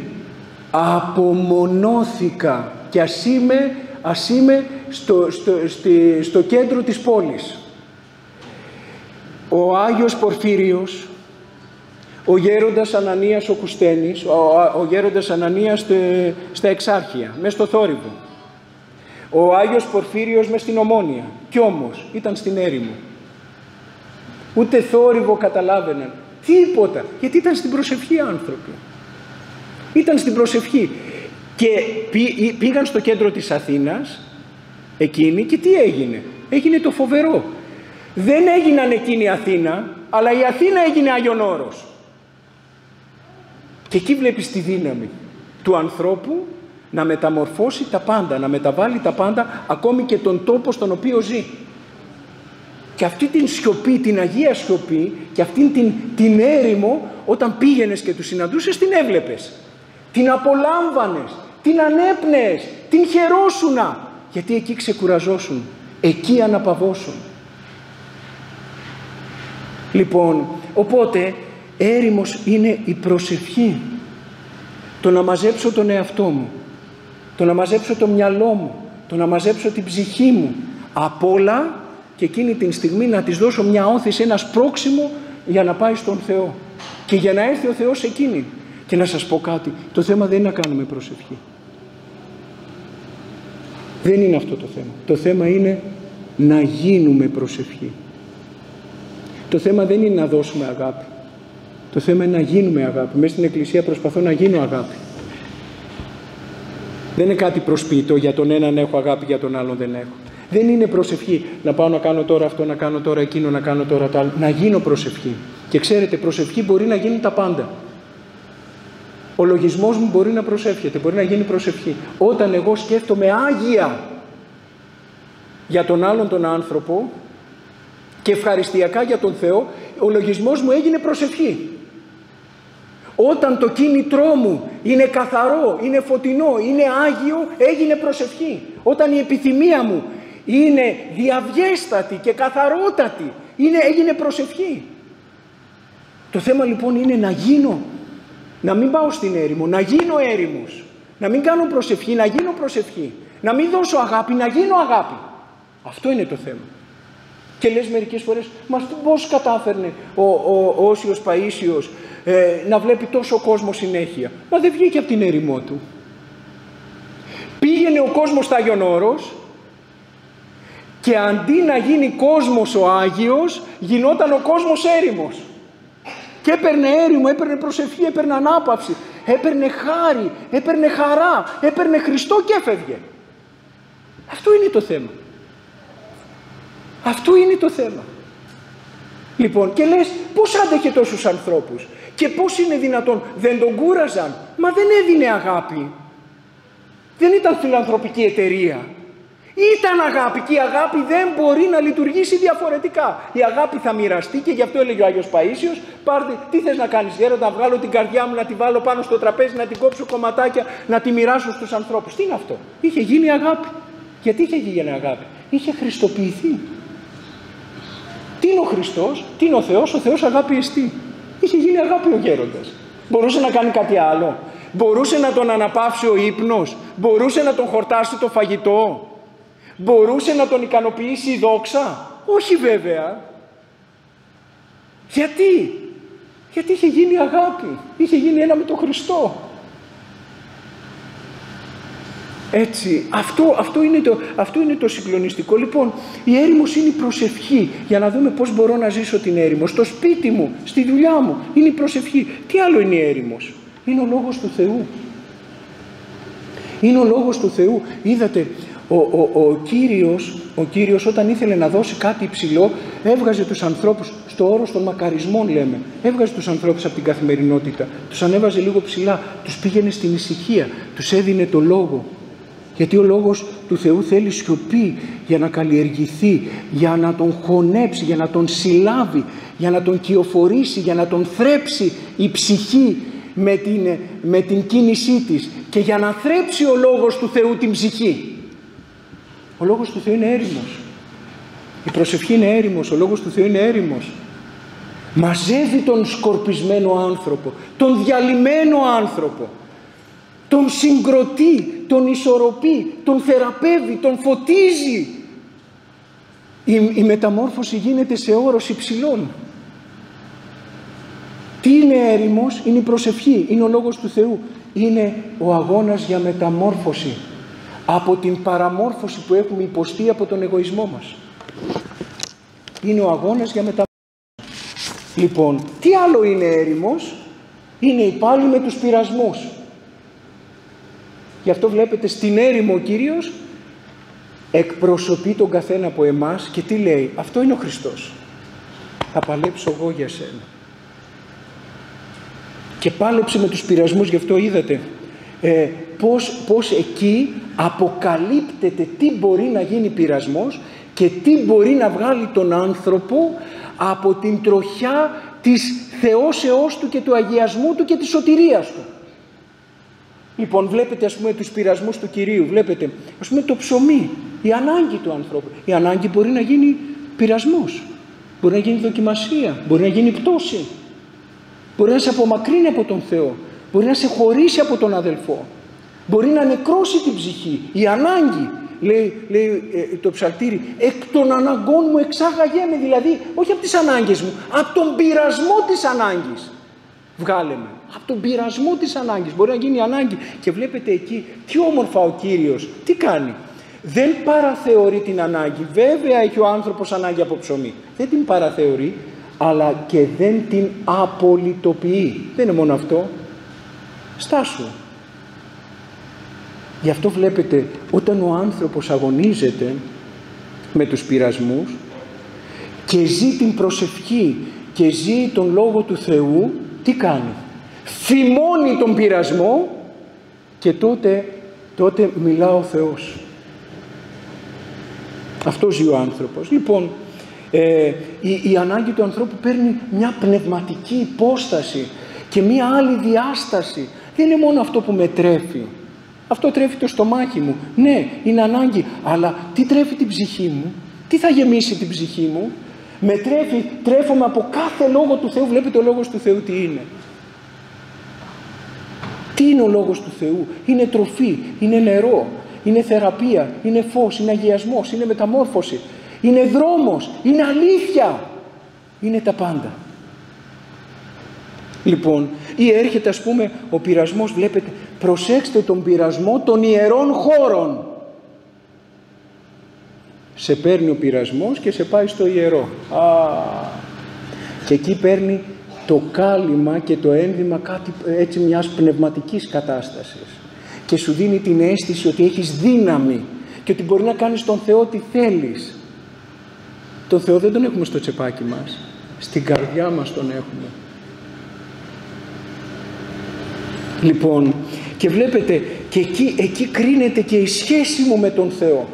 απομονώθηκα και ας είμαι στο κέντρο της πόλης. Ο Άγιος Πορφύριος, ο γέροντας Ανανίας ο Κουστένης, ο γέροντας Ανανίας στα Εξάρχεια, μες στο θόρυβο. Ο Άγιος Πορφύριος μες στην Ομόνια. Κι όμως ήταν στην έρημο. Ούτε θόρυβο καταλάβαιναν. Τίποτα. Γιατί ήταν στην προσευχή άνθρωποι. Ήταν στην προσευχή. Και πήγαν στο κέντρο της Αθήνας εκείνοι και τι έγινε? Έγινε το φοβερό. Δεν έγιναν εκείνη η Αθήνα, αλλά η Αθήνα έγινε Άγιον Όρος. Και εκεί βλέπεις τη δύναμη του ανθρώπου να μεταμορφώσει τα πάντα, να μεταβάλει τα πάντα, ακόμη και τον τόπο στον οποίο ζει. Και αυτή την σιωπή, την Αγία Σιωπή και αυτήν την έρημο, όταν πήγαινες και τους συναντούσες, την έβλεπες. Την απολάμβανες, την ανέπνεες, την χαιρόσουνα. Γιατί εκεί ξεκουραζόσουν, εκεί αναπαυόσουν. Λοιπόν, οπότε έρημος είναι η προσευχή. Το να μαζέψω τον εαυτό μου, το να μαζέψω το μυαλό μου, το να μαζέψω την ψυχή μου, απ' όλα, και εκείνη την στιγμή να της δώσω μια όθηση, ένα σπρώξιμο για να πάει στον Θεό. και για να έρθει ο Θεός εκείνη. Και να σας πω κάτι, το θέμα δεν είναι να κάνουμε προσευχή. Δεν είναι αυτό το θέμα. Το θέμα είναι να γίνουμε προσευχή. Το θέμα δεν είναι να δώσουμε αγάπη. Το θέμα είναι να γίνουμε αγάπη. Μέσα στην Εκκλησία προσπαθώ να γίνω αγάπη. Δεν είναι κάτι προσποιητό, για τον έναν έχω αγάπη, για τον άλλον δεν έχω. Δεν είναι προσευχή να πάω να κάνω τώρα αυτό, να κάνω τώρα εκείνο, να κάνω τώρα το άλλο. Να γίνω προσευχή. Και ξέρετε, προσευχή μπορεί να γίνουν τα πάντα. Ο λογισμός μου μπορεί να προσεύχεται, μπορεί να γίνει προσευχή. Όταν εγώ σκέφτομαι άγια για τον άλλον τον άνθρωπο και ευχαριστιακά για τον Θεό, ο λογισμός μου έγινε προσευχή. Όταν το κίνητρό μου είναι καθαρό, είναι φωτεινό, είναι άγιο, έγινε προσευχή. Όταν η επιθυμία μου είναι διαβιέστατη και καθαρότατη, έγινε προσευχή. Το θέμα λοιπόν είναι να γίνω, να μην πάω στην έρημο, να γίνω έρημος, να μην κάνω προσευχή, να γίνω προσευχή, να μην δώσω αγάπη, να γίνω αγάπη. Αυτό είναι το θέμα. Και λες μερικές φορές, μα πώς κατάφερνε ο Όσιος Παΐσιος να βλέπει τόσο κόσμο συνέχεια? Μα δεν βγήκε από την έρημό του. Πήγαινε ο κόσμος στα Άγιον Όρος και αντί να γίνει κόσμος ο Άγιος, γινόταν ο κόσμος έρημος. Και έπαιρνε έρημο, έπαιρνε προσευχή, έπαιρνε ανάπαυση, έπαιρνε χάρη, έπαιρνε χαρά, έπαιρνε Χριστό και έφευγε. Αυτό είναι το θέμα. Αυτό είναι το θέμα. Λοιπόν, και λες, πώς άντεχε τόσους ανθρώπους και πώς είναι δυνατόν? Δεν τον κούραζαν? Μα δεν έδινε αγάπη. Δεν ήταν φιλανθρωπική εταιρεία. Ήταν αγάπη και η αγάπη δεν μπορεί να λειτουργήσει διαφορετικά. Η αγάπη θα μοιραστεί και γι' αυτό έλεγε ο Άγιος Παΐσιος, πάρτε, τι θες να κάνεις γέροντα, να βγάλω την καρδιά μου, να τη βάλω πάνω στο τραπέζι, να την κόψω κομματάκια, να τη μοιράσω στους ανθρώπους. Τι είναι αυτό? Είχε γίνει αγάπη. Γιατί είχε γίνει αγάπη? Είχε χριστοποιηθεί. Τι είναι ο Χριστός, τι είναι ο Θεός αγάπη εστί. Είχε γίνει αγάπη ο γέροντας. Μπορούσε να κάνει κάτι άλλο? Μπορούσε να τον αναπαύσει ο ύπνος? Μπορούσε να τον χορτάσει το φαγητό? Μπορούσε να τον ικανοποιήσει η δόξα? Όχι βέβαια. Γιατί? Γιατί είχε γίνει αγάπη. Είχε γίνει ένα με τον Χριστό. Έτσι, αυτό είναι το συγκλονιστικό. Λοιπόν, η έρημος είναι η προσευχή. Για να δούμε πώς μπορώ να ζήσω την έρημος. Στο σπίτι μου, στη δουλειά μου, είναι η προσευχή. Τι άλλο είναι η έρημος? Είναι ο Λόγος του Θεού. Είναι ο Λόγος του Θεού. Είδατε, ο Κύριος όταν ήθελε να δώσει κάτι υψηλό, έβγαζε τους ανθρώπους, στο όρος των μακαρισμών λέμε, έβγαζε τους ανθρώπους από την καθημερινότητα, τους ανέβαζε λίγο ψηλά, τους πήγαινε στην ησυχία, τους έδινε το Λόγο. Γιατί ο Λόγος του Θεού θέλει σιωπή για να καλλιεργηθεί, για να τον χωνέψει, για να τον συλλάβει, για να τον κυοφορήσει, για να τον θρέψει η ψυχή με την κίνησή της και για να θρέψει ο Λόγος του Θεού την ψυχή. Ο Λόγος του Θεού είναι έρημος. Η προσευχή είναι έρημος, ο Λόγος του Θεού είναι έρημος. Μαζεύει τον σκορπισμένο άνθρωπο, τον διαλυμένο άνθρωπο, τον συγκροτεί, τον ισορροπεί, τον θεραπεύει, τον φωτίζει. Η μεταμόρφωση γίνεται σε όρος υψηλών. Τι είναι έρημος? Είναι η προσευχή, είναι ο Λόγος του Θεού. Είναι ο αγώνας για μεταμόρφωση από την παραμόρφωση που έχουμε υποστεί από τον εγωισμό μας. Είναι ο αγώνας για μεταμόρφωση. Λοιπόν, τι άλλο είναι έρημος? Είναι η πάλη με τους πειρασμούς. Γι' αυτό βλέπετε στην έρημο ο Κύριος εκπροσωπεί τον καθένα από εμάς και τι λέει? Αυτό είναι ο Χριστός. Θα παλέψω εγώ για σένα. Και πάλεψε με τους πειρασμούς, γι' αυτό είδατε πώς εκεί αποκαλύπτεται τι μπορεί να γίνει πειρασμός και τι μπορεί να βγάλει τον άνθρωπο από την τροχιά της θεώσεώς του και του αγιασμού του και της σωτηρίας του. Λοιπόν, βλέπετε ας πούμε τους πειρασμούς του Κυρίου, βλέπετε ας πούμε το ψωμί, η ανάγκη του ανθρώπου. Η ανάγκη μπορεί να γίνει πειρασμός, μπορεί να γίνει δοκιμασία, μπορεί να γίνει πτώση, μπορεί να σε απομακρύνει από τον Θεό, μπορεί να σε χωρίσει από τον αδελφό, μπορεί να νεκρώσει την ψυχή. Η ανάγκη, λέει το ψαλτήρι, εκ των αναγκών μου εξάγαγέ με, δηλαδή όχι από τις ανάγκες μου, από τον πειρασμό της ανάγκης. Βγάλε με. Από τον πειρασμό της ανάγκης. Μπορεί να γίνει ανάγκη. Και βλέπετε εκεί τι όμορφα ο Κύριος τι κάνει. Δεν παραθεωρεί την ανάγκη. Βέβαια έχει ο άνθρωπος ανάγκη από ψωμί. Δεν την παραθεωρεί, αλλά και δεν την απολυτοποιεί. Δεν είναι μόνο αυτό. Στάσου. Γι' αυτό βλέπετε όταν ο άνθρωπος αγωνίζεται με τους πειρασμούς και ζει την προσευχή και ζει τον Λόγο του Θεού, τι κάνει? Θυμώνει τον πειρασμό και τότε μιλά ο Θεός. Αυτό ζει ο άνθρωπος. Λοιπόν, η ανάγκη του ανθρώπου παίρνει μια πνευματική υπόσταση και μια άλλη διάσταση. Δεν είναι μόνο αυτό που με τρέφει. Αυτό τρέφει το στομάχι μου. Ναι, είναι ανάγκη. Αλλά τι τρέφει την ψυχή μου? Τι θα γεμίσει την ψυχή μου? Με τρέφει, τρέφομαι από κάθε Λόγο του Θεού. Βλέπετε ο Λόγος του Θεού τι είναι? Τι είναι ο Λόγος του Θεού? Είναι τροφή, είναι νερό, είναι θεραπεία, είναι φως, είναι αγιασμός, είναι μεταμόρφωση, είναι δρόμος, είναι αλήθεια, είναι τα πάντα. Λοιπόν, ή έρχεται ας πούμε ο πειρασμός, βλέπετε, προσέξτε τον πειρασμό των ιερών χώρων. Σε παίρνει ο πειρασμός και σε πάει στο ιερό. Και εκεί παίρνει το κάλυμα και το ένδυμα κάτι έτσι μιας πνευματικής κατάστασης. Και σου δίνει την αίσθηση ότι έχεις δύναμη και ότι μπορεί να κάνεις τον Θεό ό,τι θέλεις. Τον Θεό δεν τον έχουμε στο τσεπάκι μας. Στην καρδιά μας τον έχουμε. Λοιπόν, και βλέπετε και εκεί κρίνεται και η σχέση μου με τον Θεό.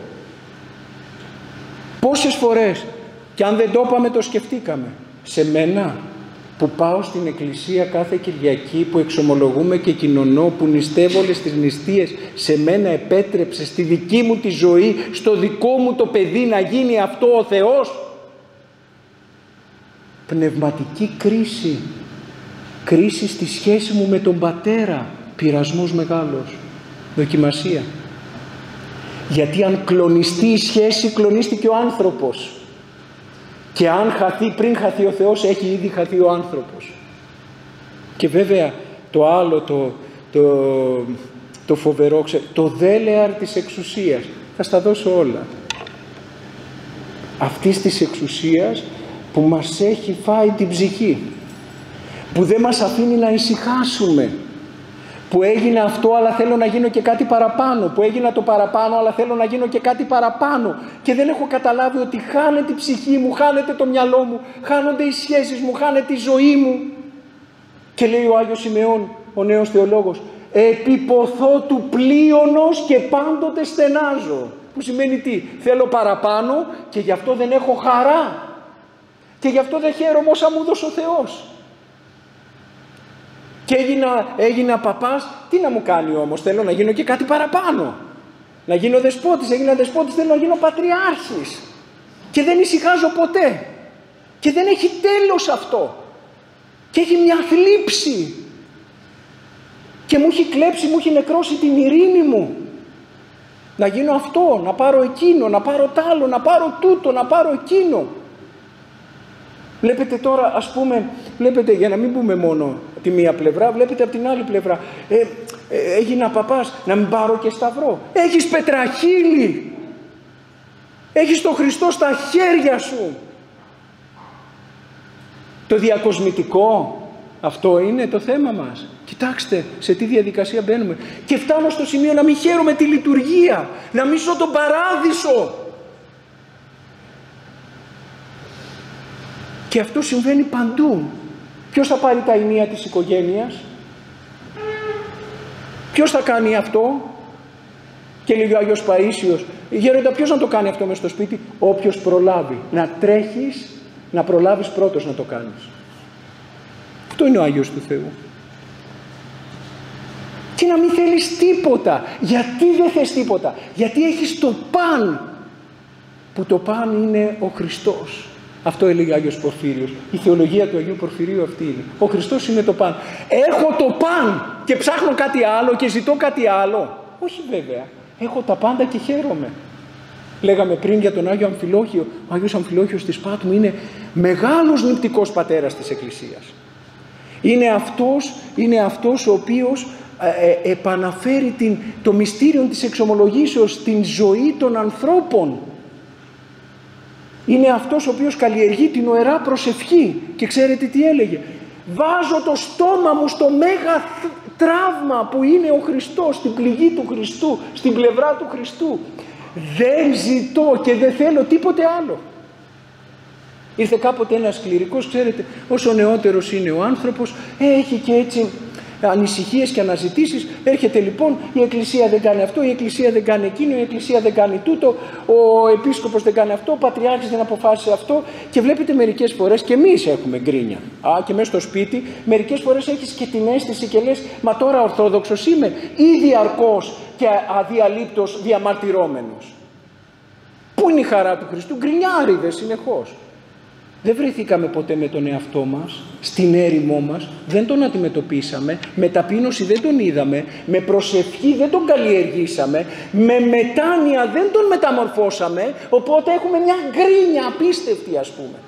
Πόσες φορές, και αν δεν το είπαμε το σκεφτήκαμε, σε μένα που πάω στην εκκλησία κάθε Κυριακή, που εξομολογούμε και κοινωνώ, που νηστεύω όλες τις νηστείες, σε μένα επέτρεψε στη δική μου τη ζωή, στο δικό μου το παιδί να γίνει αυτό ο Θεός? Πνευματική κρίση. Κρίση στη σχέση μου με τον Πατέρα. Πειρασμός μεγάλος. Δοκιμασία. Γιατί αν κλονιστεί η σχέση, κλονίστηκε ο άνθρωπος. Και αν χαθεί πριν χαθεί ο Θεός, έχει ήδη χαθεί ο άνθρωπος. Και βέβαια το άλλο, το φοβερό, το δέλεαρ της εξουσίας. Θα στα δώσω όλα. Αυτής της εξουσίας που μας έχει φάει την ψυχή. Που δεν μας αφήνει να ησυχάσουμε. Που έγινα αυτό αλλά θέλω να γίνω και κάτι παραπάνω. Που έγινα το παραπάνω αλλά θέλω να γίνω και κάτι παραπάνω. Και δεν έχω καταλάβει ότι χάνεται η ψυχή μου, χάνεται το μυαλό μου, χάνονται οι σχέσεις μου, χάνεται η ζωή μου. Και λέει ο Άγιος Σιμεών, ο νέος θεολόγος, επιποθώ του πλείονος και πάντοτε στενάζω. Που σημαίνει τι? Θέλω παραπάνω και γι' αυτό δεν έχω χαρά. Και γι' αυτό δεν χαίρομαι όσα μου δώσει ο Θεός. Και έγινα παπάς, τι να μου κάνει όμως? Θέλω να γίνω και κάτι παραπάνω. Να γίνω δεσπότης, έγινα δεσπότης, θέλω να γίνω πατριάρχης. Και δεν ησυχάζω ποτέ. Και δεν έχει τέλος αυτό. Και έχει μια θλίψη. Και μου έχει κλέψει, μου έχει νεκρώσει την ειρήνη μου. Να γίνω αυτό, να πάρω εκείνο, να πάρω τ' άλλο, να πάρω τούτο, να πάρω εκείνο. Βλέπετε τώρα, ας πούμε, βλέπετε, για να μην πούμε μόνο τη μία πλευρά, βλέπετε από την άλλη πλευρά. Έγινα παπάς, να μην πάρω και σταυρό. Έχεις πετραχύλι. Έχεις τον Χριστό στα χέρια σου. Το διακοσμητικό, αυτό είναι το θέμα μας. Κοιτάξτε σε τι διαδικασία μπαίνουμε. Και φτάνω στο σημείο να μην χαίρομαι τη λειτουργία, να μισώ τον παράδεισο. Και αυτό συμβαίνει παντού. Ποιος θα πάρει τα ενία της οικογένειας? Ποιος θα κάνει αυτό? Και λέει ο Άγιος Παΐσιος, γέροντα, ποιος να το κάνει αυτό μες στο σπίτι? Όποιος προλάβει. Να τρέχεις, να προλάβεις πρώτος να το κάνεις. Αυτό είναι ο Άγιος του Θεού. Και να μην θέλεις τίποτα. Γιατί δεν θες τίποτα? Γιατί έχεις το παν. Που το παν είναι ο Χριστός. Αυτό έλεγε ο Άγιος Πορφύριος. Η θεολογία του Αγίου Πορφυρίου αυτή είναι. Ο Χριστός είναι το παν. Έχω το παν και ψάχνω κάτι άλλο και ζητώ κάτι άλλο? Όχι βέβαια. Έχω τα πάντα και χαίρομαι. Λέγαμε πριν για τον Άγιο Αμφιλόχιο. Ο Άγιος Αμφιλόχιος της Πάτμου είναι μεγάλος νηπτικός πατέρας της Εκκλησίας. Είναι αυτός ο οποίος επαναφέρει το μυστήριο της εξομολογήσεως στην ζωή των ανθρώπων. Είναι αυτός ο οποίος καλλιεργεί την ωερά προσευχή. Και ξέρετε τι έλεγε? Βάζω το στόμα μου στο μέγα τραύμα που είναι ο Χριστός, στην πληγή του Χριστού, στην πλευρά του Χριστού. Δεν ζητώ και δεν θέλω τίποτε άλλο. Ήρθε κάποτε ένας κληρικός, ξέρετε, όσο νεότερος είναι ο άνθρωπος, έχει και έτσι ανησυχίες και αναζητήσεις. Έρχεται λοιπόν, η Εκκλησία δεν κάνει αυτό, η Εκκλησία δεν κάνει εκείνο, η Εκκλησία δεν κάνει τούτο, ο Επίσκοπος δεν κάνει αυτό, ο Πατριάρχης δεν αποφάσισε αυτό. Και βλέπετε μερικές φορές, και εμείς έχουμε γκρίνια, και μέσα στο σπίτι, μερικές φορές έχεις και την αίσθηση και λες, μα τώρα Ορθόδοξος είμαι ή διαρκώς και αδιαλείπτως διαμαρτυρόμενος? Πού είναι η χαρά του Χριστού? Γκρινιάριδες συνεχώς. Δεν βρεθήκαμε ποτέ με τον εαυτό μας, στην έρημό μας, δεν τον αντιμετωπίσαμε, με ταπείνωση δεν τον είδαμε, με προσευχή δεν τον καλλιεργήσαμε, με μετάνοια δεν τον μεταμορφώσαμε, οπότε έχουμε μια γκρίνια απίστευτη, ας πούμε.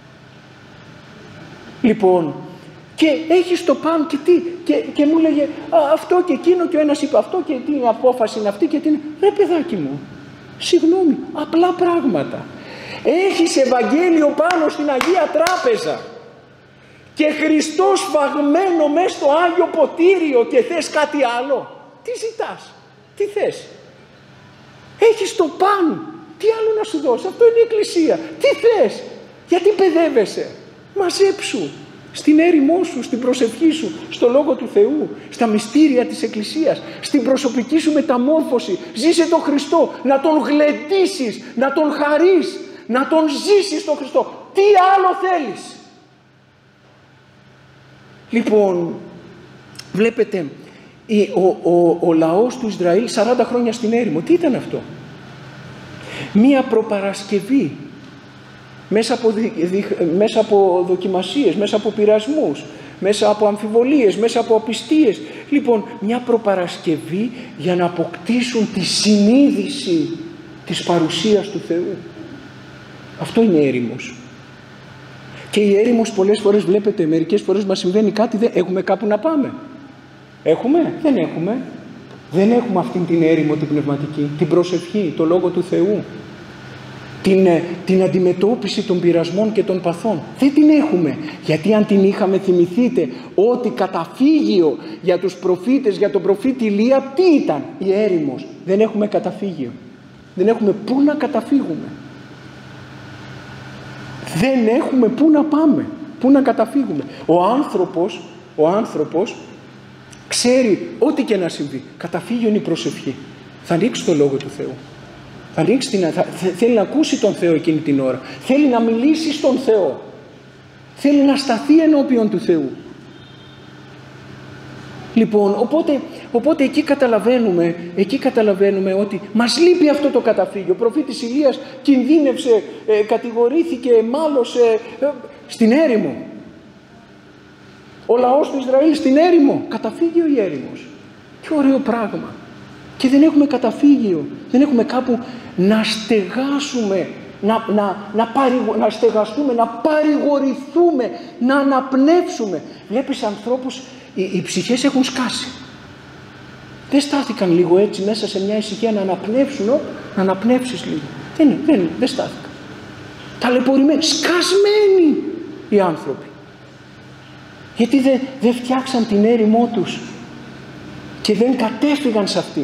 Λοιπόν, και έχεις το παν και τι, και μου λέγε αυτό και εκείνο, και ο ένας είπε αυτό και τι απόφαση είναι αυτή και τι είναι. Ρε παιδάκι μου, συγγνώμη, απλά πράγματα. Έχεις Ευαγγέλιο πάνω στην Αγία Τράπεζα και Χριστός φαγμένο μέσα στο Άγιο Ποτήριο και θες κάτι άλλο? Τι ζητάς? Τι θες? Έχεις το παν, τι άλλο να σου δώσω? Αυτό είναι η Εκκλησία. Τι θες? Γιατί παιδεύεσαι? Μαζέψου στην έρημό σου, στην προσευχή σου, στο Λόγο του Θεού, στα μυστήρια της Εκκλησίας, στην προσωπική σου μεταμόρφωση. Ζήσε τον Χριστό, να τον γλεντήσεις, να τον χαρείς, να τον ζήσεις τον Χριστό. Τι άλλο θέλεις? Λοιπόν, βλέπετε, ο λαός του Ισραήλ 40 χρόνια στην έρημο, τι ήταν αυτό? Μία προπαρασκευή μέσα από δοκιμασίες, μέσα από πειρασμούς, μέσα από αμφιβολίες, μέσα από απιστίες. Λοιπόν, μια προπαρασκευή για να αποκτήσουν τη συνείδηση της παρουσίας του Θεού. Αυτό είναι έρημος. Και η έρημος πολλές φορές, βλέπετε, μερικές φορές μας συμβαίνει κάτι, δεν έχουμε κάπου να πάμε. Έχουμε? Δεν έχουμε. Δεν έχουμε αυτήν την έρημο την πνευματική, την προσευχή, το Λόγο του Θεού, την αντιμετώπιση των πειρασμών και των παθών. Δεν την έχουμε. Γιατί αν την είχαμε, θυμηθείτε ότι καταφύγιο για τους προφήτες, για τον προφήτη Ηλία, τι ήταν? Η έρημος. Δεν έχουμε καταφύγιο. Δεν έχουμε πού να καταφύγουμε. Δεν έχουμε πού να πάμε, πού να καταφύγουμε. Ο άνθρωπος ξέρει ό,τι και να συμβεί. Καταφύγιο είναι η προσευχή. Θα ανοίξει το Λόγο του Θεού. Θέλει να ακούσει τον Θεό εκείνη την ώρα. Θέλει να μιλήσει στον Θεό. Θέλει να σταθεί ενώπιον του Θεού. Λοιπόν, οπότε εκεί καταλαβαίνουμε ότι μας λείπει αυτό το καταφύγιο. Ο προφήτης Ηλίας κινδύνευσε, κατηγορήθηκε, μάλωσε στην έρημο. Ο λαός του Ισραήλ στην έρημο. Καταφύγιο η έρημος. Τι ωραίο πράγμα. Και δεν έχουμε καταφύγιο. Δεν έχουμε κάπου να στεγάσουμε, να στεγαστούμε, να παρηγορηθούμε, να αναπνεύσουμε. Βλέπεις ανθρώπους, οι ψυχές έχουν σκάσει. Δεν στάθηκαν λίγο έτσι μέσα σε μια ησυχία να αναπνεύσουν, να αναπνεύσεις λίγο. Δεν στάθηκαν. Ταλαιπωρημένοι, σκασμένοι οι άνθρωποι. Γιατί δεν φτιάξαν την έρημό τους και δεν κατέφυγαν σε αυτήν.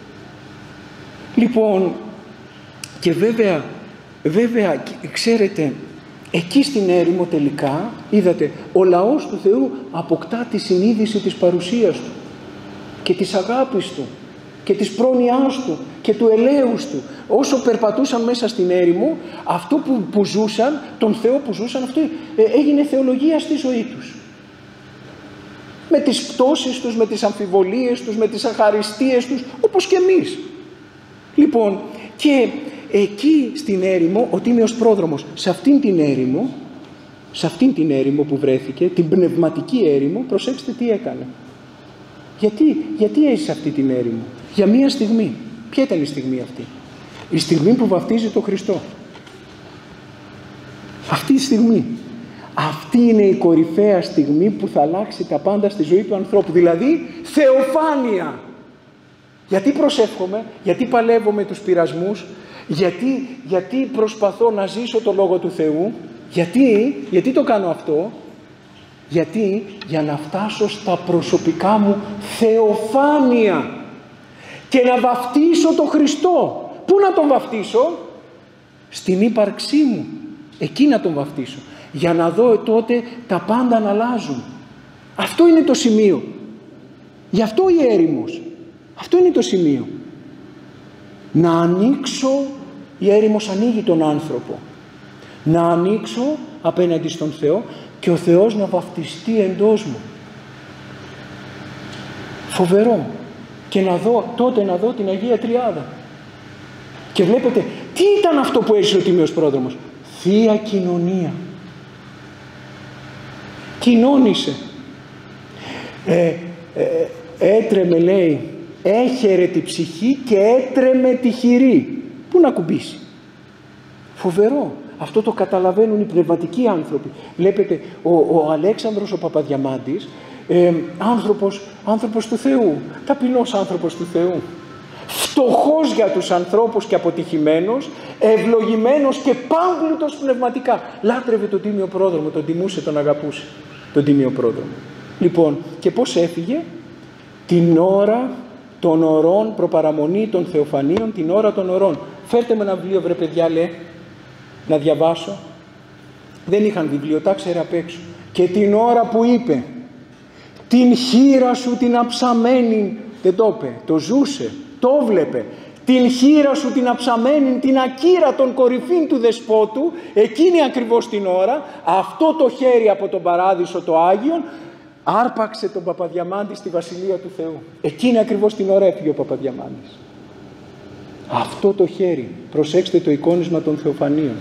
Λοιπόν, και βέβαια, ξέρετε, εκεί στην έρημο τελικά, είδατε, ο λαός του Θεού αποκτά τη συνείδηση της παρουσίας Του και της αγάπης Του και της πρόνοιάς Του και του ελέους Του. Όσο περπατούσαν μέσα στην έρημο, αυτό που ζούσαν, τον Θεό που ζούσαν, αυτό έγινε θεολογία στη ζωή τους. Με τις πτώσεις τους, με τις αμφιβολίες τους, με τις αχαριστίες τους, όπως και εμείς. Λοιπόν, και εκεί στην έρημο, ο Τίμιος Πρόδρομος, σε αυτήν την έρημο που βρέθηκε, την πνευματική έρημο, προσέξτε τι έκανε. Γιατί έζησε αυτή την έρημο? Για μία στιγμή. Ποια ήταν η στιγμή αυτή? Η στιγμή που βαφτίζει τον Χριστό. Αυτή η στιγμή. Αυτή είναι η κορυφαία στιγμή που θα αλλάξει τα πάντα στη ζωή του ανθρώπου. Δηλαδή, θεοφάνεια. Γιατί προσεύχομαι, γιατί παλεύω με τους πειρασμούς, γιατί προσπαθώ να ζήσω το Λόγο του Θεού, γιατί το κάνω αυτό, για να φτάσω στα προσωπικά μου θεοφάνεια και να βαφτίσω τον Χριστό. Πού να τον βαφτίσω? Στην ύπαρξή μου. Εκεί να τον βαφτίσω. Για να δω τότε τα πάντα να αλλάζουν. Αυτό είναι το σημείο. Γι' αυτό η έρημος. Αυτό είναι το σημείο. Να ανοίξω, η έρημος ανοίγει τον άνθρωπο. Να ανοίξω απέναντι στον Θεό και ο Θεός να βαφτιστεί εντός μου. Φοβερό. Και τότε να δω την Αγία Τριάδα. Και βλέπετε, τι ήταν αυτό που έζησε ο Τίμιος Πρόδρομος? Θεία κοινωνία. Κοινώνησε. Έτρεμε, λέει, έχερε τη ψυχή και έτρεμε τη χειρή. Πού να κουμπίσει? Φοβερό. Αυτό το καταλαβαίνουν οι πνευματικοί άνθρωποι. Βλέπετε, ο Αλέξανδρος ο Παπαδιαμάντης, άνθρωπος του Θεού, ταπεινός άνθρωπος του Θεού, φτωχός για τους ανθρώπους και αποτυχημένος, ευλογημένος και πάμπλουτος πνευματικά. Λάτρευε τον Τίμιο Πρόδρομο, τον τιμούσε, τον αγαπούσε, τον Τίμιο Πρόδρομο. Λοιπόν, και πώς έφυγε? Την ώρα των ωρών, προπαραμονή των θεοφανίων, την ώρα των ωρών. Φέρτε με ένα βιβλίο, βρε παιδιά, λέει, να διαβάσω. Δεν είχαν βιβλίο, τα ξέρε απ' έξω. Και την ώρα που είπε, την χείρα σου την αψαμένη, δεν το είπε, το ζούσε, το βλέπε. Την χείρα σου την αψαμένη, την ακύρατον κορυφήν του δεσπότου, εκείνη ακριβώς την ώρα, αυτό το χέρι από τον παράδεισο το Άγιον, άρπαξε τον Παπαδιαμάντη στη Βασιλεία του Θεού. Εκείνη ακριβώς την ώρα έφυγε ο Παπαδιαμάντης. Αυτό το χέρι, προσέξτε το εικόνισμα των θεοφανίων.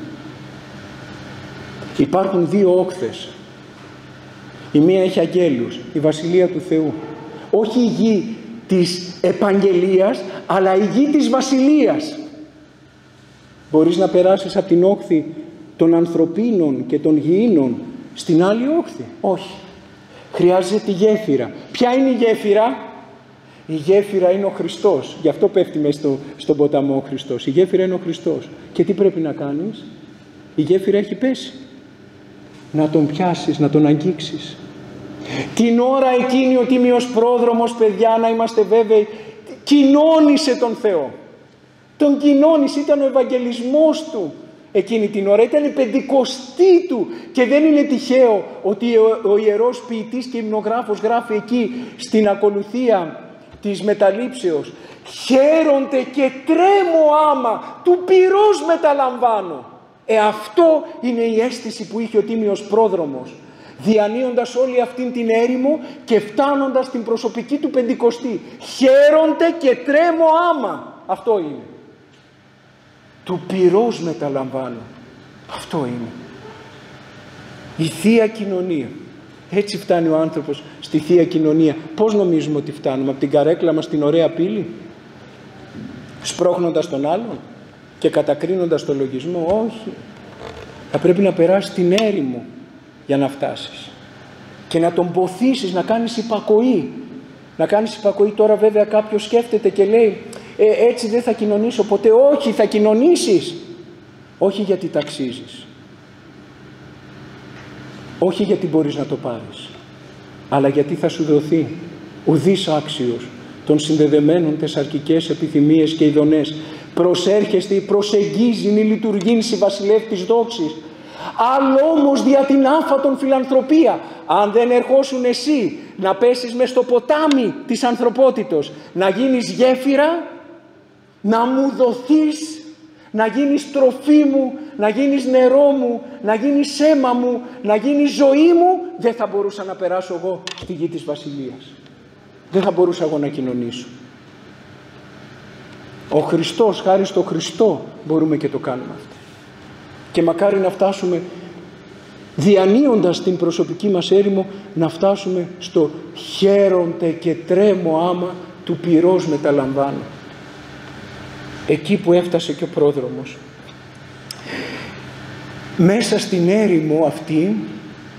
Υπάρχουν δύο όχθες. Η μία έχει αγγέλους, η Βασιλεία του Θεού. Όχι η γη της επαγγελίας, αλλά η γη της Βασιλείας. Μπορείς να περάσεις από την όχθη των ανθρωπίνων και των γηίνων στην άλλη όχθη? Όχι. Χρειάζεται τη γέφυρα. Ποια είναι η γέφυρα? Η γέφυρα είναι ο Χριστός. Γι' αυτό πέφτει μέσα στον ποταμό ο Χριστός. Η γέφυρα είναι ο Χριστός. Και τι πρέπει να κάνεις? Η γέφυρα έχει πέσει. Να τον πιάσεις, να τον αγγίξεις. Την ώρα εκείνη ο Τίμιος Πρόδρομος, παιδιά, να είμαστε βέβαιοι, κοινώνησε τον Θεό. Τον κοινώνησε, ήταν ο Ευαγγελισμός του. Εκείνη την ώρα ήταν η Πεντηκοστή του και δεν είναι τυχαίο ότι ο Ιερός Ποιητής και υμνογράφος γράφει εκεί στην ακολουθία της μεταλήψεως, χαίρονται και τρέμω άμα του πυρός μεταλαμβάνω. Αυτό είναι η αίσθηση που είχε ο Τίμιος Πρόδρομος, διανύοντας όλη αυτήν την έρημο και φτάνοντας στην προσωπική του Πεντηκοστή. Χαίρονται και τρέμω άμα. Αυτό είναι. Του πυρός μεταλαμβάνω. Αυτό είναι. Η Θεία Κοινωνία. Έτσι φτάνει ο άνθρωπος στη Θεία Κοινωνία. Πώς νομίζουμε ότι φτάνουμε? Από την καρέκλα μας στην ωραία πύλη? Σπρώχνοντας τον άλλον και κατακρίνοντας τον λογισμό? Όχι. Θα πρέπει να περάσεις την έρημο για να φτάσεις. Και να τον ποθήσεις, να κάνεις υπακοή. Να κάνεις υπακοή. Τώρα βέβαια κάποιος σκέφτεται και λέει, έτσι δεν θα κοινωνήσω ποτέ. Όχι, θα κοινωνήσεις. Όχι γιατί ταξίζεις. Όχι γιατί μπορείς να το πάρεις. Αλλά γιατί θα σου δοθεί ουδής άξιος των συνδεδεμένων τεσσαρκικές επιθυμίες και ειδονές. Προσέρχεστε ή προσεγγίζειν ή λειτουργήν σι βασιλεύ της δόξης. Άλλο όμως δια την άφατον φιλανθρωπία. Αν δεν ερχόσουν εσύ να πέσεις μες στο ποτάμι της ανθρωπότητος, να γίνεις γέφυρα, να μου δοθείς, να γίνεις τροφή μου, να γίνεις νερό μου, να γίνεις αίμα μου, να γίνεις ζωή μου, δεν θα μπορούσα να περάσω εγώ στη γη της Βασιλείας. Δεν θα μπορούσα εγώ να κοινωνήσω. Ο Χριστός, χάρη στο Χριστό μπορούμε και το κάνουμε αυτό. Και μακάρι να φτάσουμε, διανύοντας την προσωπική μας έρημο, να φτάσουμε στο χαίρονται και τρέμω άμα του πυρός μεταλαμβάνω. Εκεί που έφτασε και ο πρόδρομος. Μέσα στην έρημο αυτή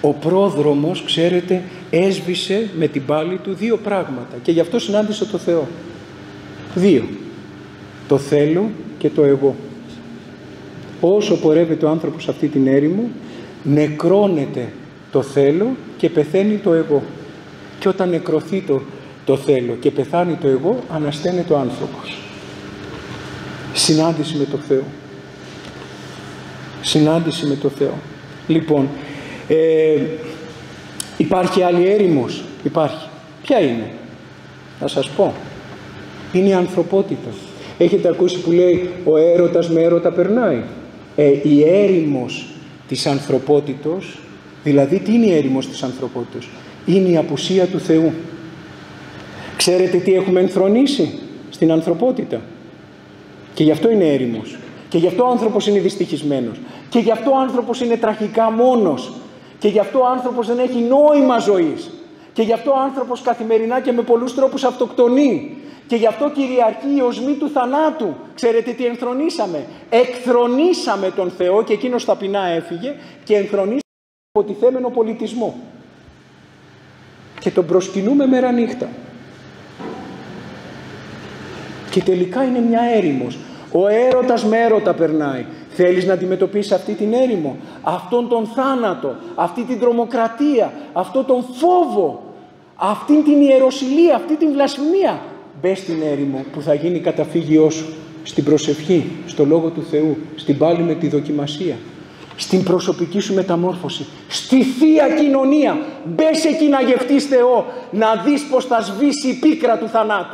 Ο πρόδρομος, ξέρετε, έσβησε με την πάλη του 2 πράγματα και γι' αυτό συνάντησε το Θεό. 2. Το θέλω και το εγώ. Όσο πορεύεται ο άνθρωπος σε αυτή την έρημο, νεκρώνεται το θέλω και πεθαίνει το εγώ. Και όταν νεκρωθεί το θέλω και πεθάνει το εγώ, ανασταίνεται ο άνθρωπος. Συνάντηση με το Θεό. Συνάντηση με το Θεό. Λοιπόν, υπάρχει άλλη έρημος? Υπάρχει. Ποια είναι? Να σας πω. Είναι η ανθρωπότητα. Έχετε ακούσει που λέει ο έρωτας με έρωτα περνάει? Η έρημος της ανθρωπότητος, δηλαδή τι είναι η έρημος της ανθρωπότητος? Είναι η απουσία του Θεού. Ξέρετε τι έχουμε ενθρονήσει στην ανθρωπότητα? Και γι' αυτό είναι έρημος. Και γι' αυτό ο άνθρωπος είναι δυστυχισμένος. Και γι' αυτό ο άνθρωπος είναι τραγικά μόνος. Και γι' αυτό ο άνθρωπος δεν έχει νόημα ζωής. Και γι' αυτό ο άνθρωπος καθημερινά και με πολλούς τρόπους αυτοκτονεί. Και γι' αυτό κυριαρχεί η οσμή του θανάτου. Ξέρετε τι ενθρονήσαμε? Εκθρονήσαμε τον Θεό και εκείνος ταπεινά έφυγε και ενθρονήσαμε τον υποτιθέμενο πολιτισμό. Και τον προσκυνούμε μέρα νύχτα. Και τελικά είναι μια έρημος. Ο έρωτας με έρωτα περνάει. Θέλεις να αντιμετωπίσεις αυτή την έρημο, αυτόν τον θάνατο, αυτή την τρομοκρατία, αυτόν τον φόβο, αυτή την ιεροσυλία, αυτή την βλασφημία? Μπες στην έρημο που θα γίνει καταφύγιό σου, στην προσευχή, στο Λόγο του Θεού, στην πάλη με τη δοκιμασία, στην προσωπική σου μεταμόρφωση, στη Θεία Κοινωνία. Μπες εκεί να γευτείς Θεό, να δεις πως θα σβήσει η πίκρα του θανάτου.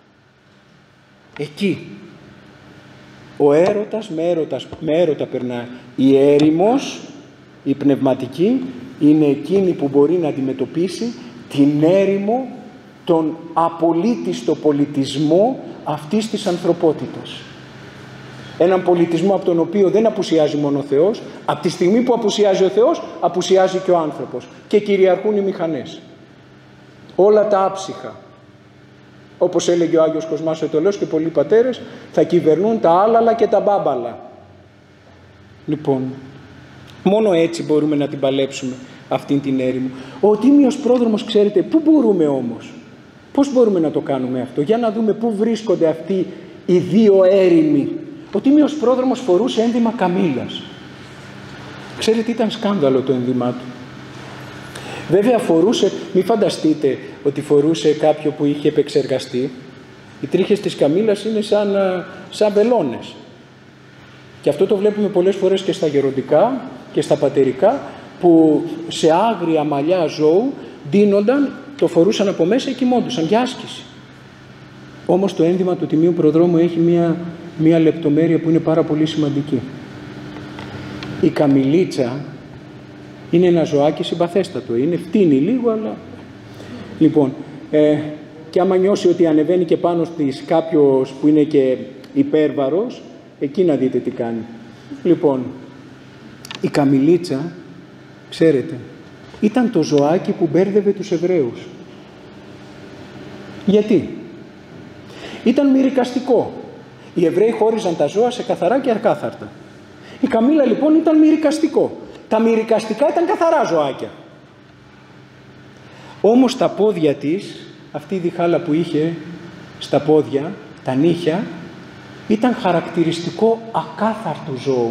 Εκεί. Ο έρωτας με έρωτα περνάει. Η έρημος, η πνευματική, είναι εκείνη που μπορεί να αντιμετωπίσει την έρημο, τον απολύτιστο πολιτισμό αυτής της ανθρωπότητας. Έναν πολιτισμό από τον οποίο δεν απουσιάζει μόνο ο Θεός. Από τη στιγμή που απουσιάζει ο Θεός, απουσιάζει και ο άνθρωπος. Και κυριαρχούν οι μηχανές. Όλα τα άψυχα. Όπως έλεγε ο Άγιος Κοσμάς ο Αιτωλός και πολλοί πατέρες, θα κυβερνούν τα άλαλα και τα μπάμπαλα. Λοιπόν, μόνο έτσι μπορούμε να την παλέψουμε αυτήν την έρημο. Ο Τίμιος Πρόδρομος, ξέρετε, πού μπορούμε όμως? Πώς μπορούμε να το κάνουμε αυτό? Για να δούμε πού βρίσκονται αυτοί οι 2 έρημοι. Ο Τίμιος Πρόδρομος φορούσε ένδυμα καμήλας. Ξέρετε, ήταν σκάνδαλο το ένδυμά του. Βέβαια φορούσε, μην φανταστείτε ότι φορούσε κάποιο που είχε επεξεργαστεί. Οι τρίχες της καμήλας είναι σαν βελόνες. Και αυτό το βλέπουμε πολλές φορές και στα γεροντικά και στα πατερικά, που σε άγρια μαλλιά ζώου ντύνονταν, το φορούσαν από μέσα και κοιμόντουσαν για άσκηση. Όμως το ένδυμα του Τιμίου Προδρόμου έχει μία λεπτομέρεια που είναι πάρα πολύ σημαντική. Η καμηλίτσα είναι ένα ζωάκι συμπαθέστατο. Είναι φτύνει λίγο, αλλά... Λοιπόν, και άμα νιώσει ότι ανεβαίνει και πάνω της κάποιος που είναι και υπέρβαρος, εκεί να δείτε τι κάνει. Λοιπόν, η καμηλίτσα, ξέρετε, ήταν το ζωάκι που μπέρδευε τους Εβραίους. Γιατί? Ήταν μυρικαστικό. Οι Εβραίοι χώριζαν τα ζώα σε καθαρά και ακάθαρτα. Η καμήλα λοιπόν ήταν μυρικαστικό. Τα μυρικαστικά ήταν καθαρά ζωάκια. Όμως τα πόδια της, αυτή η διχάλα που είχε στα πόδια, τα νύχια, ήταν χαρακτηριστικό ακάθαρτου ζώου.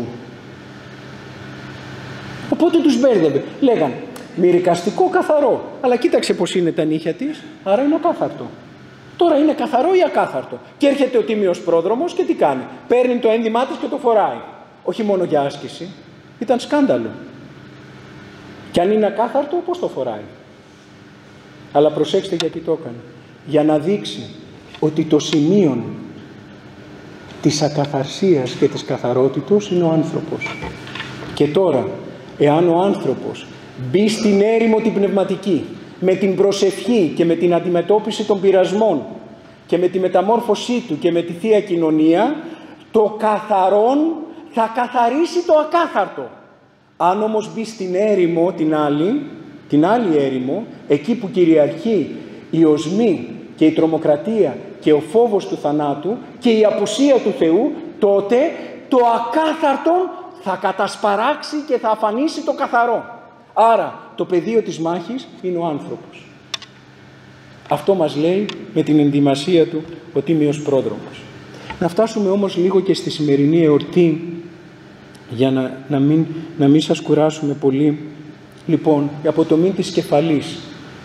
Οπότε τους μπέρδευε. Λέγαν μυρικαστικό καθαρό. Αλλά κοίταξε πως είναι τα νύχια της, άρα είναι ακάθαρτο. Τώρα είναι καθαρό ή ακάθαρτο? Και έρχεται ο Τίμιος Πρόδρομος και τι κάνει? Παίρνει το ένδυμά της και το φοράει. Όχι μόνο για άσκηση. Ήταν σκάνδαλο. Και αν είναι ακάθαρτο, πώς το φοράει? Αλλά προσέξτε γιατί το έκανε. Για να δείξει ότι το σημείο της ακαθαρσίας και της καθαρότητος είναι ο άνθρωπος. Και τώρα, εάν ο άνθρωπος μπει στην έρημο την πνευματική, με την προσευχή και με την αντιμετώπιση των πειρασμών και με τη μεταμόρφωσή του και με τη Θεία Κοινωνία, το καθαρόν θα καθαρίσει το ακάθαρτο. Αν όμως μπει στην έρημο την άλλη έρημο, εκεί που κυριαρχεί η οσμή και η τρομοκρατία και ο φόβος του θανάτου και η απουσία του Θεού, τότε το ακάθαρτο θα κατασπαράξει και θα αφανίσει το καθαρό. Άρα το πεδίο της μάχης είναι ο άνθρωπος. Αυτό μας λέει με την ενδυμασία του ο Τίμιος Πρόδρομος. Να φτάσουμε όμως λίγο και στη σημερινή εορτή, για να μην σας κουράσουμε πολύ. Λοιπόν, η αποτομή της κεφαλής.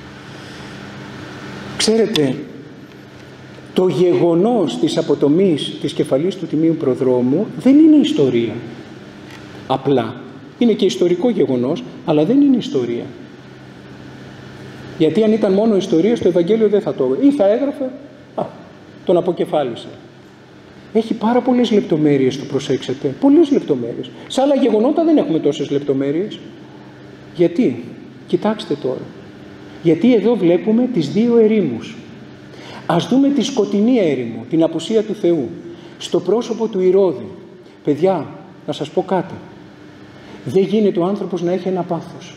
Ξέρετε, το γεγονός της αποτομής της κεφαλής του Τιμίου Προδρόμου δεν είναι ιστορία. Απλά. Είναι και ιστορικό γεγονός, αλλά δεν είναι ιστορία. Γιατί αν ήταν μόνο ιστορία, στο Ευαγγέλιο δεν θα το έγραφε. Ή θα έγραφε, τον αποκεφάλισε. Έχει πάρα πολλές λεπτομέρειες, το προσέξετε. Πολλές λεπτομέρειες. Σε άλλα γεγονότα δεν έχουμε τόσες λεπτομέρειες. Γιατί? Κοιτάξτε τώρα. Γιατί εδώ βλέπουμε τις δύο ερήμους. Ας δούμε τη σκοτεινή έρημο, την απουσία του Θεού, στο πρόσωπο του Ηρώδη. Παιδιά, να σας πω κάτι. Δεν γίνεται ο άνθρωπος να έχει ένα πάθος.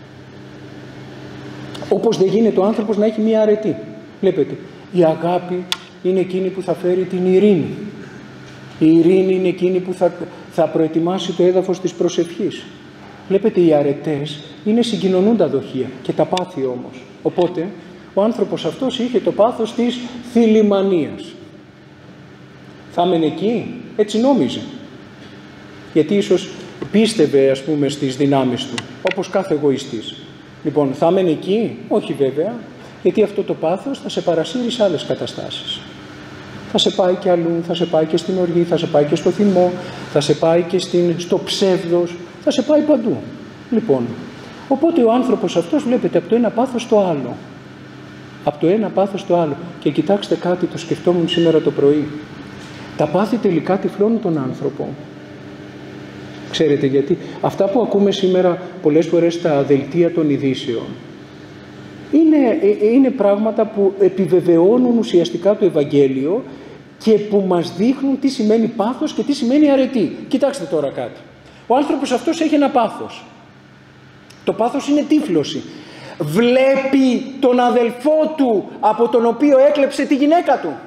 Όπως δεν γίνεται ο άνθρωπος να έχει μία αρετή. Βλέπετε, η αγάπη είναι εκείνη που θα φέρει την ειρήνη. Η ειρήνη είναι εκείνη που θα προετοιμάσει το έδαφος της προσευχής. Βλέπετε, οι αρετές είναι συγκοινωνούντα δοχεία και τα πάθη όμως. Οπότε, ο άνθρωπος αυτός είχε το πάθος της θηλυμανίας. Θα έμενε εκεί, έτσι νόμιζε. Γιατί ίσως πίστευε, ας πούμε, στις δυνάμεις του, όπως κάθε εγωιστής. Λοιπόν, θα έμενε εκεί, όχι βέβαια, γιατί αυτό το πάθος θα σε παρασύρει σε άλλες καταστάσεις. Θα σε πάει και αλλού, θα σε πάει και στην οργή, θα σε πάει και στο θυμό, θα σε πάει και στο ψεύδος, θα σε πάει παντού. Λοιπόν, οπότε ο άνθρωπος αυτός, βλέπετε, από το ένα πάθος στο άλλο. Από το ένα πάθος στο άλλο. Και κοιτάξτε κάτι, το σκεφτόμουν σήμερα το πρωί. Τα πάθη τελικά τυφλώνουν τον άνθρωπο. Ξέρετε γιατί? Αυτά που ακούμε σήμερα πολλές φορές στα δελτία των ειδήσεων είναι πράγματα που επιβεβαιώνουν ουσιαστικά το Ευαγγέλιο και που μας δείχνουν τι σημαίνει πάθος και τι σημαίνει αρετή. Κοιτάξτε τώρα κάτι. Ο άνθρωπος αυτός έχει ένα πάθος. Το πάθος είναι τύφλωση. Βλέπει τον αδελφό του από τον οποίο έκλεψε τη γυναίκα του.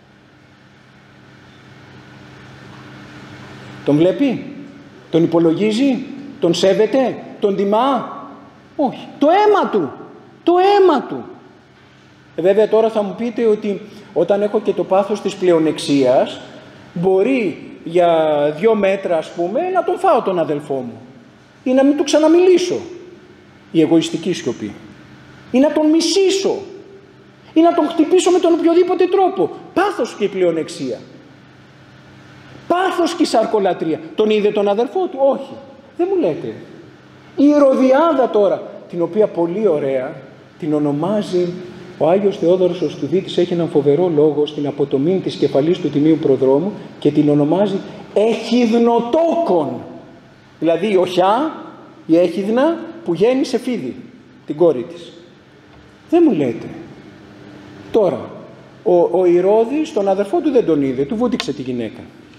Τον βλέπει? Τον υπολογίζει? Τον σέβεται? Τον τιμά? Όχι. Το αίμα του. Το αίμα του. Βέβαια τώρα θα μου πείτε ότι όταν έχω και το πάθος της πλεονεξίας, μπορεί για 2 μέτρα, ας πούμε, να τον φάω τον αδελφό μου. Ή να μην του ξαναμιλήσω. Η εγωιστική σιωπή. Ή να τον μισήσω. Ή να τον χτυπήσω με τον οποιοδήποτε τρόπο. Πάθος και η πλεονεξία. Πάθος και η σαρκολατρία. Τον είδε τον αδερφό του? Όχι. Δεν μου λέτε. Η Ηρωδιάδα τώρα, την οποία πολύ ωραία την ονομάζει ο Άγιος Θεόδωρος ο Στουδίτης, έχει έναν φοβερό λόγο στην αποτομή της κεφαλής του Τιμίου Προδρόμου και την ονομάζει Εχιδνοτόκον. Δηλαδή η οχιά, η Έχιδνα που γέννησε Φίδη, την κόρη της. Δεν μου λέτε. Τώρα, ο Ηρώδης τον αδερφό του δεν τον είδε, του βούτυξε τη γυναίκα.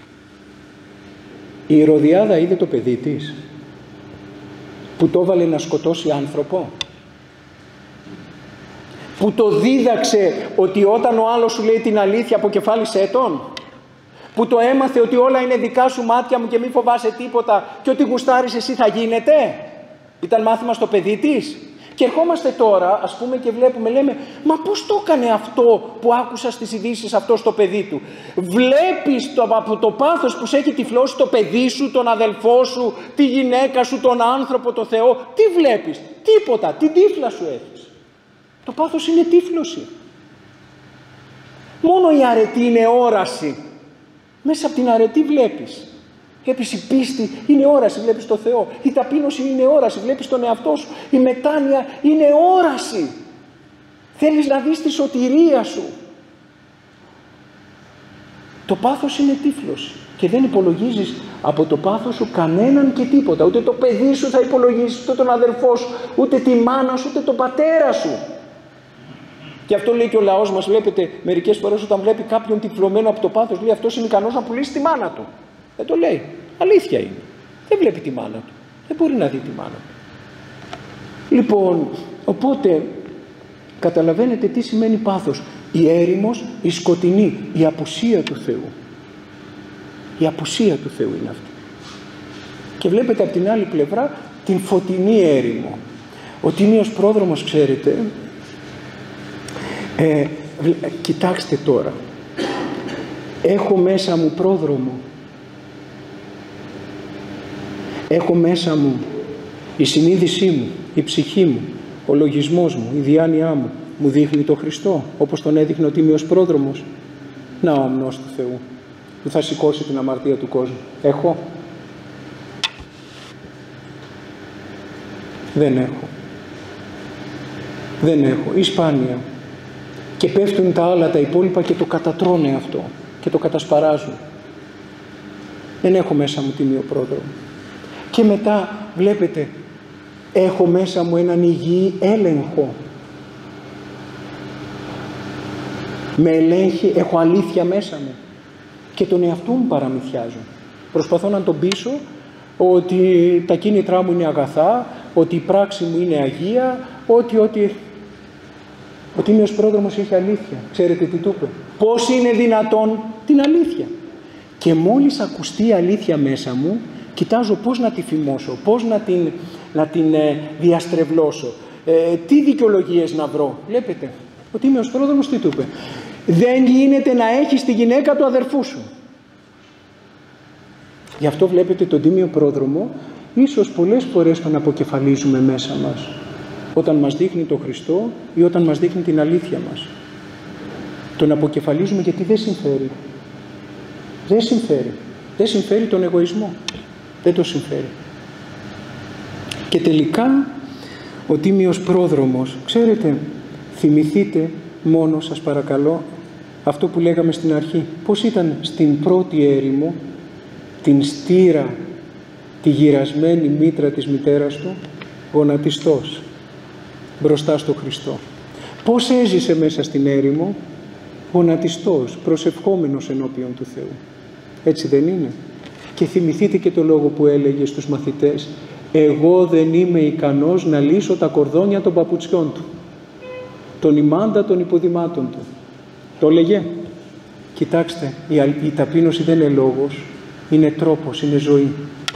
Η Ηρωδιάδα είδε το παιδί της που το έβαλε να σκοτώσει άνθρωπο, που το δίδαξε ότι όταν ο άλλος σου λέει την αλήθεια αποκεφάλισέ τον, που το έμαθε ότι όλα είναι δικά σου μάτια μου και μη φοβάσαι τίποτα και ότι γουστάρεις εσύ θα γίνεται. Ήταν μάθημα στο παιδί της. Και ερχόμαστε τώρα, ας πούμε, και βλέπουμε, λέμε, μα πώς το έκανε αυτό που άκουσα στις ειδήσεις αυτό στο παιδί του? Βλέπεις από το πάθος που σε έχει τυφλώσει το παιδί σου, τον αδελφό σου, τη γυναίκα σου, τον άνθρωπο, το Θεό. Τι βλέπεις? Τίποτα. Την τύφλα σου έχεις. Το πάθος είναι τύφλωση. Μόνο η αρετή είναι όραση. Μέσα από την αρετή βλέπεις. Βλέπεις η πίστη είναι όραση, βλέπεις το Θεό. Η ταπείνωση είναι όραση, βλέπεις τον εαυτό σου. Η μετάνοια είναι όραση. Θέλεις να δεις τη σωτηρία σου. Το πάθος είναι τύφλωση και δεν υπολογίζεις από το πάθος σου κανέναν και τίποτα. Ούτε το παιδί σου θα υπολογίσεις, ούτε τον αδερφό σου, ούτε τη μάνα σου, ούτε τον πατέρα σου. Και αυτό λέει και ο λαός μας, βλέπετε, μερικές φορές όταν βλέπει κάποιον τυφλωμένο από το πάθος, λέει αυτός είναι ικανός να πουλήσει τη μάνα του. Δεν το λέει. Αλήθεια είναι. Δεν βλέπει τη μάνα του. Δεν μπορεί να δει τη μάνα του. Λοιπόν, οπότε καταλαβαίνετε τι σημαίνει πάθος. Η έρημος, η σκοτεινή, η απουσία του Θεού. Η απουσία του Θεού είναι αυτή. Και βλέπετε από την άλλη πλευρά την φωτεινή έρημο. Ο Τίμιος Πρόδρομος, ξέρετε, κοιτάξτε τώρα, έχω μέσα μου πρόδρομο, έχω μέσα μου η συνείδησή μου, η ψυχή μου, ο λογισμός μου, η διάνοιά μου, μου δείχνει το Χριστό, όπως τον έδειχνε ο Τίμιος Πρόδρομος. Να ο αμνός του Θεού, που θα σηκώσει την αμαρτία του κόσμου. Έχω? Δεν έχω. Δεν έχω. Ή σπάνια. Και πέφτουν τα άλλα, τα υπόλοιπα, και το κατατρώνε αυτό. Και το κατασπαράζουν. Δεν έχω μέσα μου Τίμιο Πρόδρομο. Και μετά, βλέπετε, έχω μέσα μου έναν υγιή έλεγχο. Με ελέγχει, έχω αλήθεια μέσα μου. Και τον εαυτό μου παραμυθιάζω. Προσπαθώ να τον πείσω ότι τα κίνητρά μου είναι αγαθά, ότι η πράξη μου είναι αγία, ότι ο Τίμιος Πρόδρομος έχει αλήθεια. Ξέρετε τι του είπε? Πώς είναι δυνατόν? Την αλήθεια. Και μόλις ακουστεί η αλήθεια μέσα μου, κοιτάζω πώς να τη φημώσω, πώς να την διαστρεβλώσω, τι δικαιολογίες να βρω. Βλέπετε, ο Τίμιος Πρόδρομος τι του είπε? Δεν γίνεται να έχεις τη γυναίκα του αδερφού σου. Γι' αυτό βλέπετε τον Τίμιο Πρόδρομο, ίσως πολλές φορές τον αποκεφαλίζουμε μέσα μας, όταν μας δείχνει τον Χριστό ή όταν μας δείχνει την αλήθεια μας. Τον αποκεφαλίζουμε γιατί δεν συμφέρει. Δεν συμφέρει. Δεν συμφέρει τον εγωισμό. Δεν το συμφέρει. Και τελικά ο Τίμιος Πρόδρομος, ξέρετε, θυμηθείτε μόνο, σας παρακαλώ, αυτό που λέγαμε στην αρχή. Πώς ήταν στην πρώτη έρημο, την στήρα, τη γυρασμένη μήτρα της μητέρας του, γονατιστός, μπροστά στο Χριστό. Πώς έζησε μέσα στην έρημο? Γονατιστός, προσευχόμενος ενώπιον του Θεού. Έτσι δεν είναι? Και θυμηθείτε και το λόγο που έλεγε στους μαθητές: εγώ δεν είμαι ικανός να λύσω τα κορδόνια των παπουτσιών του, των ημάντα των υποδημάτων του. Το έλεγε. Κοιτάξτε, η ταπείνωση δεν είναι λόγος, είναι τρόπος, είναι ζωή.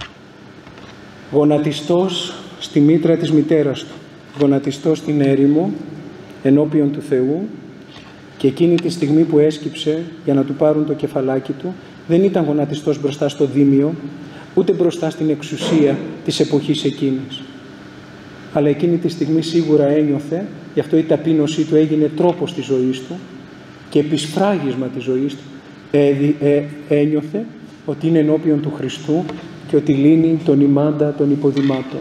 Γονατιστός στη μήτρα της μητέρας του, γονατιστός στην έρημο ενώπιον του Θεού, και εκείνη τη στιγμή που έσκυψε για να του πάρουν το κεφαλάκι του, δεν ήταν γονατιστός μπροστά στο δήμιο, ούτε μπροστά στην εξουσία της εποχής εκείνης. Αλλά εκείνη τη στιγμή σίγουρα ένιωθε, γι' αυτό η ταπείνωσή του έγινε τρόπος της ζωής του και επισφράγισμα της ζωής του. Ένιωθε ότι είναι ενώπιον του Χριστού και ότι λύνει τον ημάντα των υποδημάτων.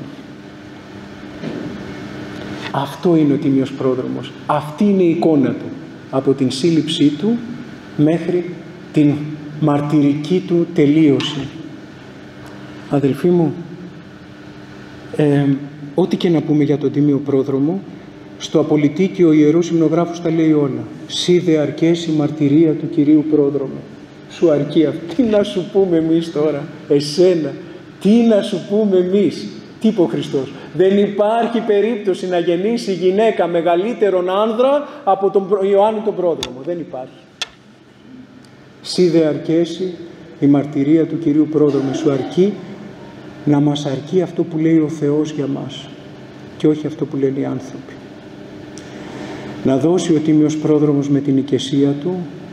Αυτό είναι ο Τίμιος Πρόδρομος. Αυτή είναι η εικόνα του. Από την σύλληψή του μέχρι την μαρτυρική του τελείωση. Αδελφοί μου, ό,τι και να πούμε για τον Τίμιο Πρόδρομο, στο Απολυτίκιο ο Ιερός Υμνογράφος τα λέει όλα. Σύ δε αρκέσει η μαρτυρία του Κυρίου Πρόδρομου. Σου αρκεί αυτή. Τι να σου πούμε εμείς τώρα, εσένα, τι να σου πούμε εμείς? Τι είπε ο Χριστός? Δεν υπάρχει περίπτωση να γεννήσει γυναίκα μεγαλύτερον άνδρα από τον Ιωάννη τον Πρόδρομο. Δεν υπάρχει. Σύ δε αρκέσει η μαρτυρία του Κυρίου Πρόδρομου. Σου αρκεί, να μας αρκεί αυτό που λέει ο Θεός για μας και όχι αυτό που λένε οι άνθρωποι. Να δώσει ο Τίμιος Πρόδρομος με την οικεσία του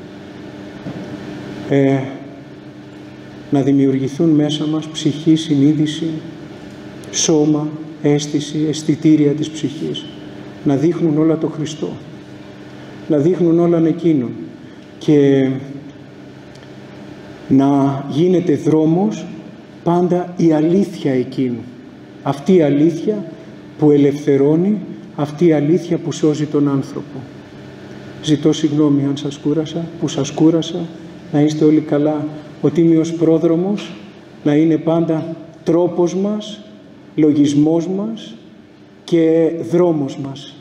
να δημιουργηθούν μέσα μας ψυχή, συνείδηση, σώμα, αίσθηση, αισθητήρια της ψυχής. Να δείχνουν όλα το Χριστό. Να δείχνουν όλαν εκείνον. Και να γίνεται δρόμος πάντα η αλήθεια εκείνου. Αυτή η αλήθεια που ελευθερώνει, αυτή η αλήθεια που σώζει τον άνθρωπο. Ζητώ συγγνώμη αν σας κούρασα, που σας κούρασα. Να είστε όλοι καλά. Ο Τίμιος Πρόδρομος να είναι πάντα τρόπος μας, λογισμός μας και δρόμος μας.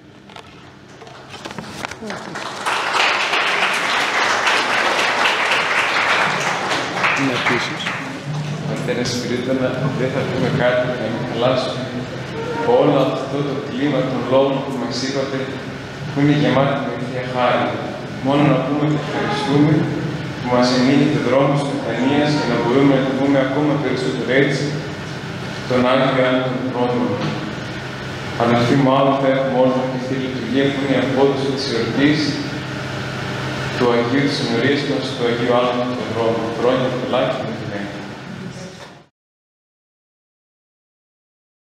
Πατέρα Σπυρίδωνα, δεν θα πούμε κάτι να μην χαλάσουμε όλο αυτό το κλίμα των λόγων που μας είπατε, που είναι γεμάτη με Θεία Χάρη. Μόνο να πούμε ότι ευχαριστούμε που μας ανοίγει δρόμος της Μεθανίας και να μπορούμε να πούμε ακόμα περισσότερο έτσι τον Άγιο Ιωάννη τον Πρόδρομο. Αδελφοί μου, άλλο θα έχουμε όρθα και στη λειτουργία που είναι η απόδοση της εορτής του Αγίου της Συνορίας μας, του Αγίου Άλφα του Ρώμου. Χρόνια τουλάχιστον.